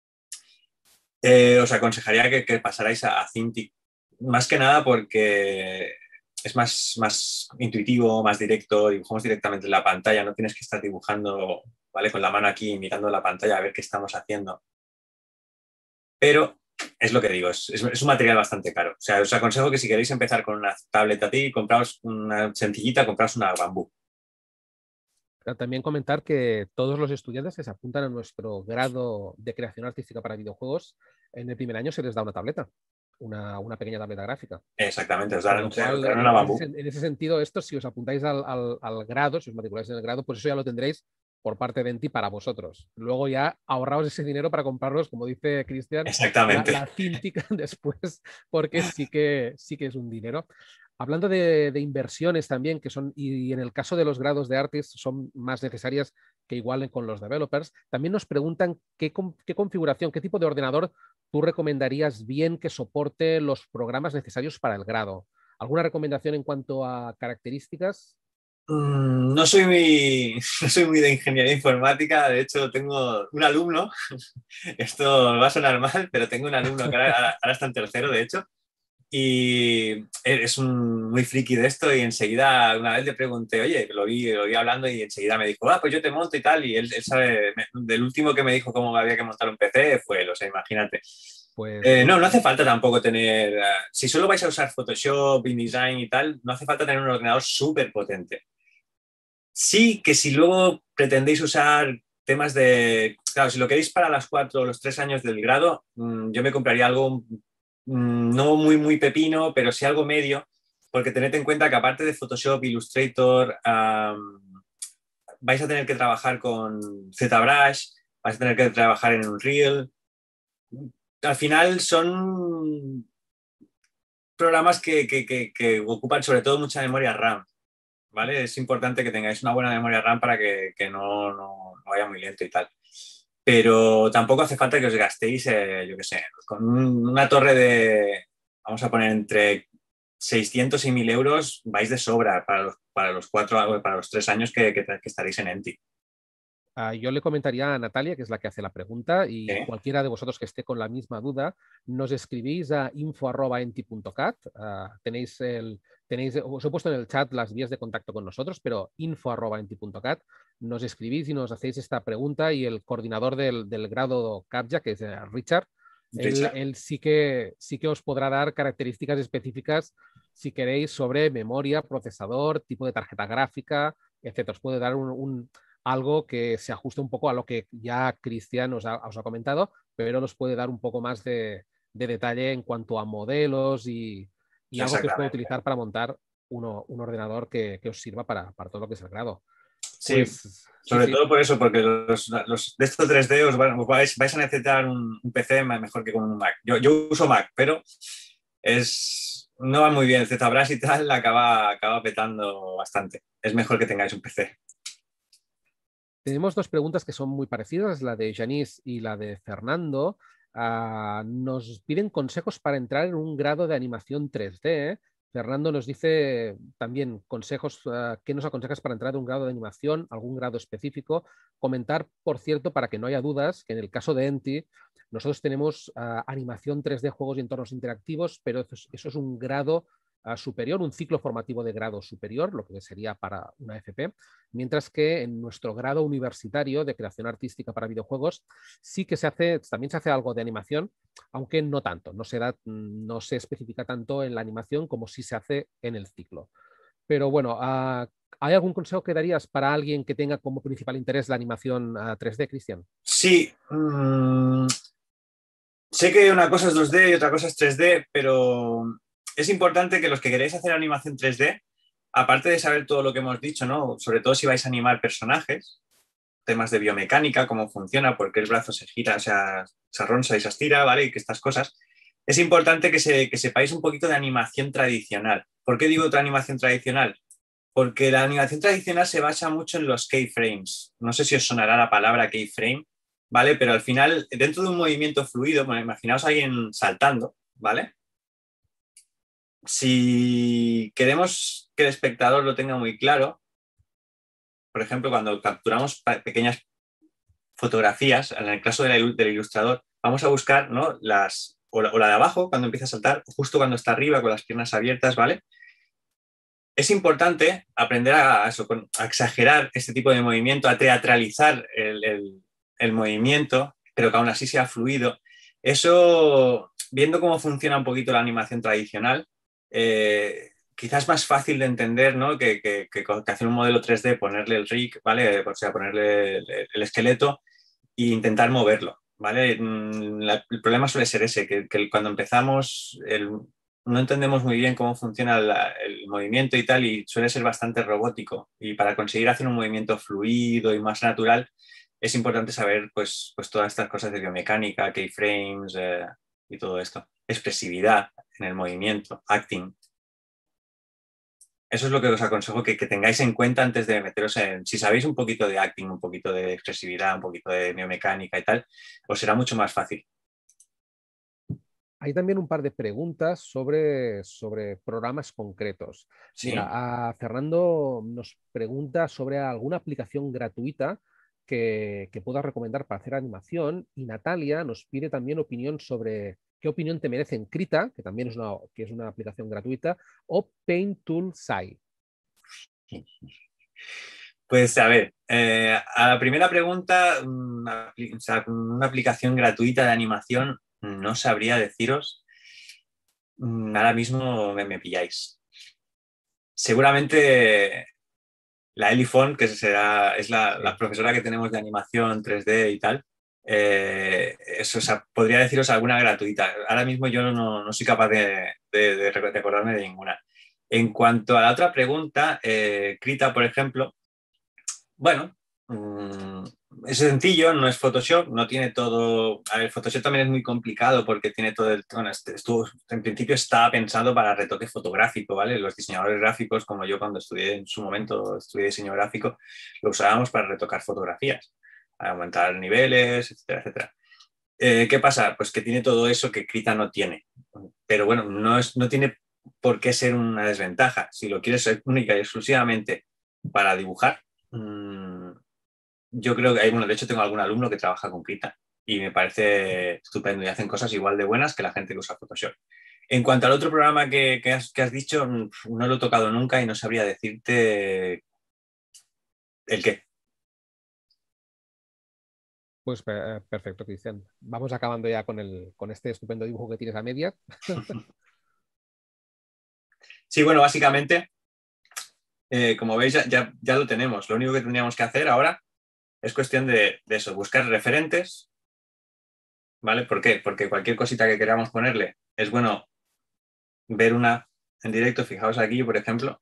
Os aconsejaría que pasarais a Cintiq, más que nada porque es más intuitivo, más directo, dibujamos directamente en la pantalla, no tienes que estar dibujando, ¿vale? Con la mano aquí mirando la pantalla a ver qué estamos haciendo. Pero es lo que digo, es un material bastante caro. O sea, os aconsejo que si queréis empezar con una tablet así, compraos una sencillita, compraos una Bamboo. También comentar que todos los estudiantes que se apuntan a nuestro grado de creación artística para videojuegos, en el primer año se les da una tableta, una pequeña tableta gráfica. Exactamente, os darán cual, una Bamboo. En ese sentido, esto, si os apuntáis al grado, si os matriculáis en el grado, pues eso ya lo tendréis por parte de Enti para vosotros. Luego ya ahorraos ese dinero para comprarlos, como dice Cristian, la Cintiq después, porque sí que es un dinero. Hablando de inversiones también, que son, y en el caso de los grados de artes son más necesarias que igual con los developers, también nos preguntan qué configuración, qué tipo de ordenador tú recomendarías bien que soporte los programas necesarios para el grado. ¿Alguna recomendación en cuanto a características? No soy muy de ingeniería informática, de hecho tengo un alumno, esto va a sonar mal, pero tengo un alumno que ahora está en tercero, de hecho, y es muy friki de esto y enseguida una vez le pregunté, oye, lo vi hablando y enseguida me dijo, pues yo te monto y tal, y él sabe, del último que me dijo cómo había que montar un PC fue él, o sea, imagínate. Pues, no hace falta tampoco tener, si solo vais a usar Photoshop, InDesign y tal, no hace falta tener un ordenador súper potente. Sí que si luego pretendéis usar temas de, claro, si lo queréis para las 4 o los 3 años del grado, yo me compraría algo no muy pepino, pero sí algo medio, porque tened en cuenta que aparte de Photoshop, Illustrator, vais a tener que trabajar con ZBrush, vais a tener que trabajar en Unreal. Al final son programas que ocupan sobre todo mucha memoria RAM, ¿vale? Es importante que tengáis una buena memoria RAM para que no vaya muy lento y tal. Pero tampoco hace falta que os gastéis, yo qué sé, con una torre de, vamos a poner entre 600 y 1000 euros, vais de sobra para los 3 años que estaréis en Enti. Yo le comentaría a Natalia, que es la que hace la pregunta, y ¿Eh? cualquiera de vosotros que esté con la misma duda, nos escribís a info@enti.cat. Os he puesto en el chat las vías de contacto con nosotros, pero info@enti.cat. Nos escribís y nos hacéis esta pregunta y el coordinador del grado CAPTCHA, que es Richard, él sí que os podrá dar características específicas, si queréis, sobre memoria, procesador, tipo de tarjeta gráfica, etc. Os puede dar algo que se ajuste un poco a lo que ya Cristian os ha comentado, pero nos puede dar un poco más de detalle en cuanto a modelos y algo que os puede utilizar para montar un ordenador que os sirva para todo lo que es el grado. Pues, sí, sobre todo por eso, porque los de estos 3D vais a necesitar un PC mejor que con un Mac. Yo uso Mac, pero no va muy bien. ZBrush y tal acaba petando bastante. Es mejor que tengáis un PC. Tenemos dos preguntas que son muy parecidas, la de Janice y la de Fernando. Nos piden consejos para entrar en un grado de animación 3D. Fernando nos dice también consejos, ¿qué nos aconsejas para entrar en un grado de animación, algún grado específico? Comentar, por cierto, para que no haya dudas, que en el caso de Enti, nosotros tenemos animación 3D, juegos y entornos interactivos, pero eso es un grado superior, un ciclo formativo de grado superior, lo que sería para una FP, mientras que en nuestro grado universitario de creación artística para videojuegos sí que también se hace algo de animación, aunque no tanto, no se especifica tanto en la animación como sí se hace en el ciclo. Pero bueno, ¿hay algún consejo que darías para alguien que tenga como principal interés la animación 3D, Cristian? Sí, sé que una cosa es 2D y otra cosa es 3D, pero es importante que los que queréis hacer animación 3D, aparte de saber todo lo que hemos dicho, ¿no? Sobre todo si vais a animar personajes, temas de biomecánica, cómo funciona, por qué el brazo se gira, o sea, se arroncha y se estira, ¿vale? Y que estas cosas. Es importante que sepáis un poquito de animación tradicional. ¿Por qué digo otra animación tradicional? Porque la animación tradicional se basa mucho en los keyframes. No sé si os sonará la palabra keyframe, ¿vale? Pero al final, dentro de un movimiento fluido, bueno, imaginaos a alguien saltando, ¿vale? Si queremos que el espectador lo tenga muy claro, por ejemplo, cuando capturamos pequeñas fotografías, en el caso del ilustrador, vamos a buscar, ¿no? o la de abajo, cuando empieza a saltar, justo cuando está arriba, con las piernas abiertas, ¿vale? Es importante aprender a exagerar este tipo de movimiento, a teatralizar el movimiento, pero que aún así sea fluido. Eso, viendo cómo funciona un poquito la animación tradicional, quizás es más fácil de entender, ¿no? que hacer un modelo 3D, ponerle el rig, ¿vale? O sea, ponerle el esqueleto e intentar moverlo, ¿vale? El problema suele ser ese, que cuando empezamos no entendemos muy bien cómo funciona el movimiento y tal, y suele ser bastante robótico. Y para conseguir hacer un movimiento fluido y más natural, es importante saber pues todas estas cosas de biomecánica, keyframes y todo esto. Expresividad en el movimiento, acting. Eso es lo que os aconsejo que tengáis en cuenta antes de meteros si sabéis un poquito de acting, un poquito de expresividad, un poquito de biomecánica y tal, os será mucho más fácil. Hay también un par de preguntas sobre programas concretos. ¿Sí? Mira, Fernando nos pregunta sobre alguna aplicación gratuita que puedas recomendar para hacer animación. Y Natalia nos pide también opinión sobre qué opinión te merece Krita, que también es una aplicación gratuita, o Paint Tool Sai. Pues a ver, a la primera pregunta, una aplicación gratuita de animación, no sabría deciros. Ahora mismo me pilláis. Seguramente la Elifon, que es la profesora que tenemos de animación 3D y tal, eso, o sea, podría deciros alguna gratuita. Ahora mismo yo no soy capaz de recordarme de ninguna. En cuanto a la otra pregunta, Krita, por ejemplo, bueno, es sencillo, no es Photoshop, no tiene todo... A ver, Photoshop también es muy complicado porque tiene todo el... Bueno, en principio estaba pensado para retoque fotográfico, ¿vale? Los diseñadores gráficos, como yo cuando estudié en su momento, estudié diseño gráfico, lo usábamos para retocar fotografías, para aumentar niveles, etcétera, etcétera. ¿Qué pasa? Pues que tiene todo eso que Krita no tiene. Pero bueno, no tiene por qué ser una desventaja. Si lo quieres ser única y exclusivamente para dibujar, yo creo que, bueno, de hecho tengo algún alumno que trabaja con Krita y me parece estupendo y hacen cosas igual de buenas que la gente que usa Photoshop. En cuanto al otro programa que has dicho, no lo he tocado nunca y no sabría decirte el qué. Pues perfecto, Cristian. Vamos acabando ya con este estupendo dibujo que tienes a medias. Sí, bueno, básicamente, como veis, ya lo tenemos. Lo único que tendríamos que hacer ahora es cuestión de eso, buscar referentes, ¿vale? ¿Por qué? Porque cualquier cosita que queramos ponerle es bueno ver una en directo. Fijaos aquí, por ejemplo,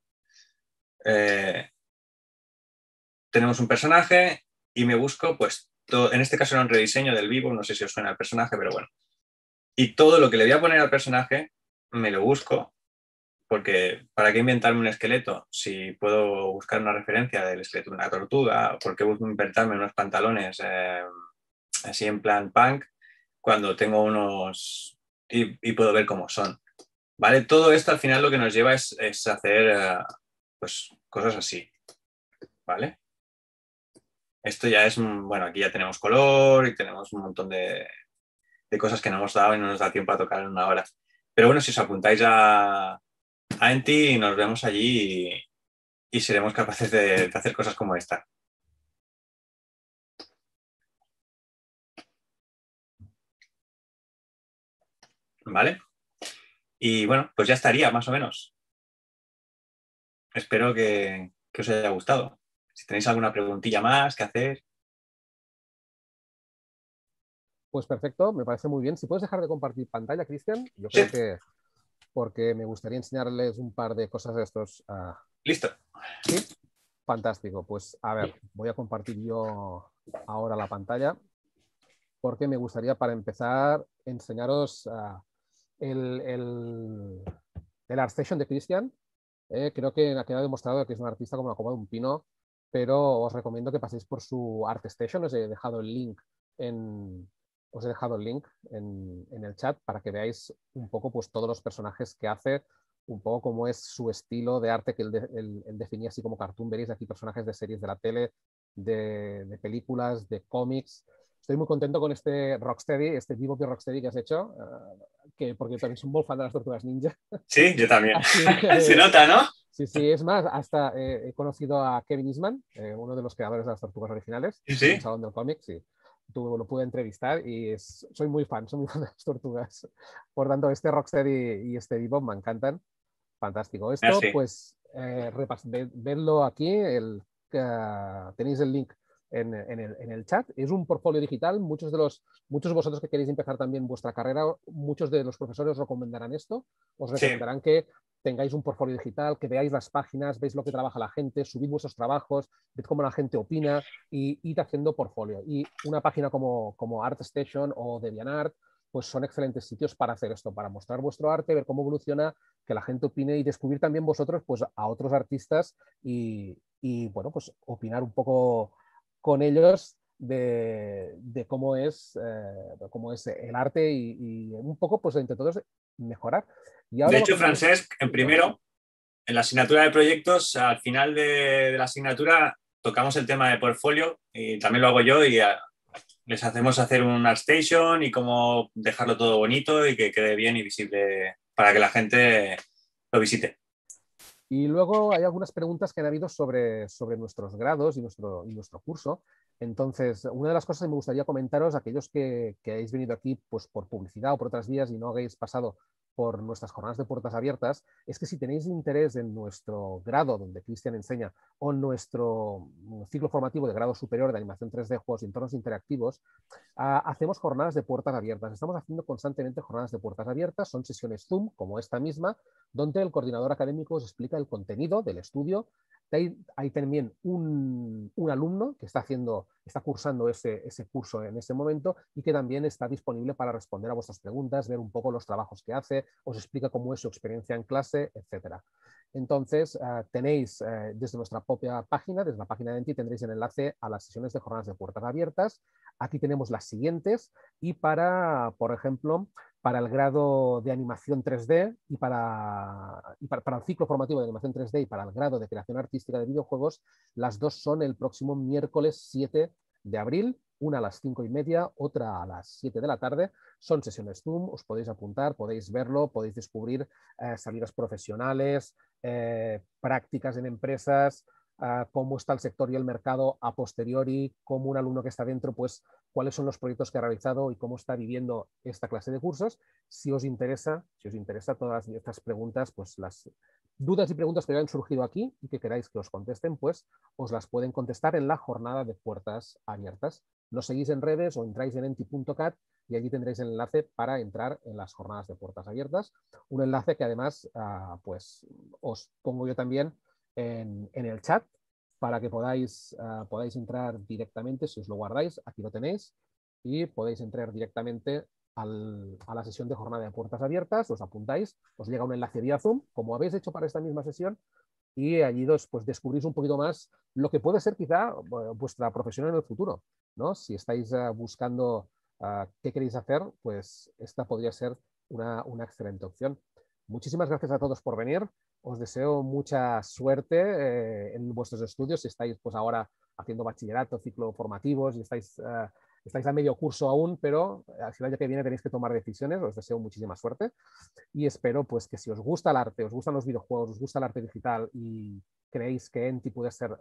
tenemos un personaje y me busco, pues, en este caso era un rediseño del vivo, no sé si os suena el personaje, pero bueno. Y todo lo que le voy a poner al personaje me lo busco, porque ¿para qué inventarme un esqueleto si puedo buscar una referencia del esqueleto de una tortuga? ¿Por qué busco inventarme unos pantalones así en plan punk cuando tengo unos y puedo ver cómo son? ¿Vale? Todo esto al final lo que nos lleva es hacer pues cosas así, ¿vale? Esto ya es, bueno, aquí ya tenemos color y tenemos un montón de cosas que no hemos dado y no nos da tiempo a tocar en una hora. Pero bueno, si os apuntáis a Enti, nos vemos allí y seremos capaces de hacer cosas como esta. ¿Vale? Y bueno, pues ya estaría, más o menos. Espero que os haya gustado. Si tenéis alguna preguntilla más que hacer. Pues perfecto, me parece muy bien. Si puedes dejar de compartir pantalla, Cristian, yo Sí. creo que porque me gustaría enseñarles un par de cosas de estos. Listo. Sí, fantástico. Pues a ver, voy a compartir yo ahora la pantalla porque me gustaría para empezar enseñaros el ArtStation de Cristian. Creo que ha quedado demostrado que es un artista como la copa de un pino, pero os recomiendo que paséis por su ArtStation. Os he dejado el link en el chat para que veáis un poco pues, todos los personajes que hace, un poco cómo es su estilo de arte que él definía así como cartoon. Veréis aquí personajes de series de la tele, de películas, de cómics. Estoy muy contento con este Rocksteady, este vivo de Rocksteady que has hecho, porque también soy muy fan de las Tortugas Ninja. Sí, yo también. Que, se nota, ¿no? Sí, sí, es más, hasta he conocido a Kevin Eastman, uno de los creadores de las Tortugas originales, Sí. en el Salón del Cómic, sí. Lo pude entrevistar y soy muy fan de las Tortugas. Por tanto, este Rocksteady y este Bebop me encantan. Fantástico. Esto, pues, vedlo aquí, tenéis el link en el chat. Es un portfolio digital. Muchos de vosotros que queréis empezar también vuestra carrera, muchos de los profesores os recomendarán esto. Os recomendarán que tengáis un portfolio digital, que veáis las páginas, veis lo que trabaja la gente, subid vuestros trabajos, ved cómo la gente opina y id haciendo portfolio. Y una página como ArtStation o DeviantArt, pues son excelentes sitios para hacer esto, para mostrar vuestro arte, ver cómo evoluciona, que la gente opine y descubrir también vosotros pues, a otros artistas y bueno, pues opinar un poco con ellos de cómo es el arte y un poco pues entre todos mejorar. Y ahora de hecho, Francesc, en la asignatura de proyectos, al final de la asignatura tocamos el tema de portfolio y también lo hago yo y les hacemos hacer un ArtStation y cómo dejarlo todo bonito y que quede bien y visible para que la gente lo visite. Y luego hay algunas preguntas que han habido sobre nuestros grados y nuestro curso. Entonces, una de las cosas que me gustaría comentaros, aquellos que hayáis venido aquí pues, por publicidad o por otras vías y no habéis pasado por nuestras jornadas de puertas abiertas, es que si tenéis interés en nuestro grado donde Cristian enseña o en nuestro ciclo formativo de grado superior de animación 3D, juegos y entornos interactivos, hacemos jornadas de puertas abiertas. Estamos haciendo constantemente jornadas de puertas abiertas, son sesiones Zoom, como esta misma, donde el coordinador académico os explica el contenido del estudio. Hay también un alumno que está cursando ese curso en ese momento y que también está disponible para responder a vuestras preguntas, ver un poco los trabajos que hace, os explica cómo es su experiencia en clase, etc. Entonces, tenéis desde nuestra propia página, desde la página de Enti, tendréis el enlace a las sesiones de jornadas de puertas abiertas. Aquí tenemos las siguientes y por ejemplo, para el grado de animación 3D y para el ciclo formativo de animación 3D y para el grado de creación artística de videojuegos, las dos son el próximo miércoles 7 de abril, una a las 5:30, otra a las 7 de la tarde. Son sesiones Zoom, os podéis apuntar, podéis verlo, podéis descubrir salidas profesionales, prácticas en empresas, cómo está el sector y el mercado a posteriori, cómo un alumno que está dentro, pues cuáles son los proyectos que ha realizado y cómo está viviendo esta clase de cursos. Si os interesa todas estas preguntas, pues las dudas y preguntas que hayan surgido aquí y que queráis que os contesten, pues os las pueden contestar en la jornada de puertas abiertas. Nos seguís en redes o entráis en enti.cat y allí tendréis el enlace para entrar en las jornadas de puertas abiertas. Un enlace que además pues os pongo yo también en el chat para que podáis entrar directamente, si os lo guardáis, aquí lo tenéis, y podéis entrar directamente a la sesión de jornada de puertas abiertas, os apuntáis, os llega un enlace vía Zoom, como habéis hecho para esta misma sesión, y allí pues, descubrís un poquito más lo que puede ser quizá vuestra profesión en el futuro, ¿no? Si estáis buscando qué queréis hacer, pues esta podría ser una excelente opción. Muchísimas gracias a todos por venir. Os deseo mucha suerte en vuestros estudios. Si estáis pues ahora haciendo bachillerato, ciclo formativos y estáis a medio curso aún, pero al año que viene tenéis que tomar decisiones. Os deseo muchísima suerte y espero pues que si os gusta el arte, os gustan los videojuegos, os gusta el arte digital y creéis que Enti puede ser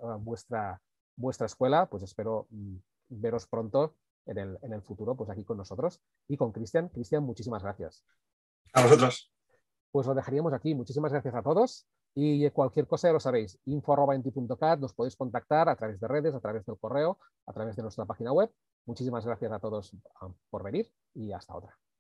vuestra escuela, pues espero veros pronto en el futuro pues aquí con nosotros y con Cristian. Cristian, muchísimas gracias. A vosotros. Pues lo dejaríamos aquí. Muchísimas gracias a todos y cualquier cosa ya lo sabéis, info@enti.cat, nos podéis contactar a través de redes, a través del correo, a través de nuestra página web. Muchísimas gracias a todos por venir y hasta otra.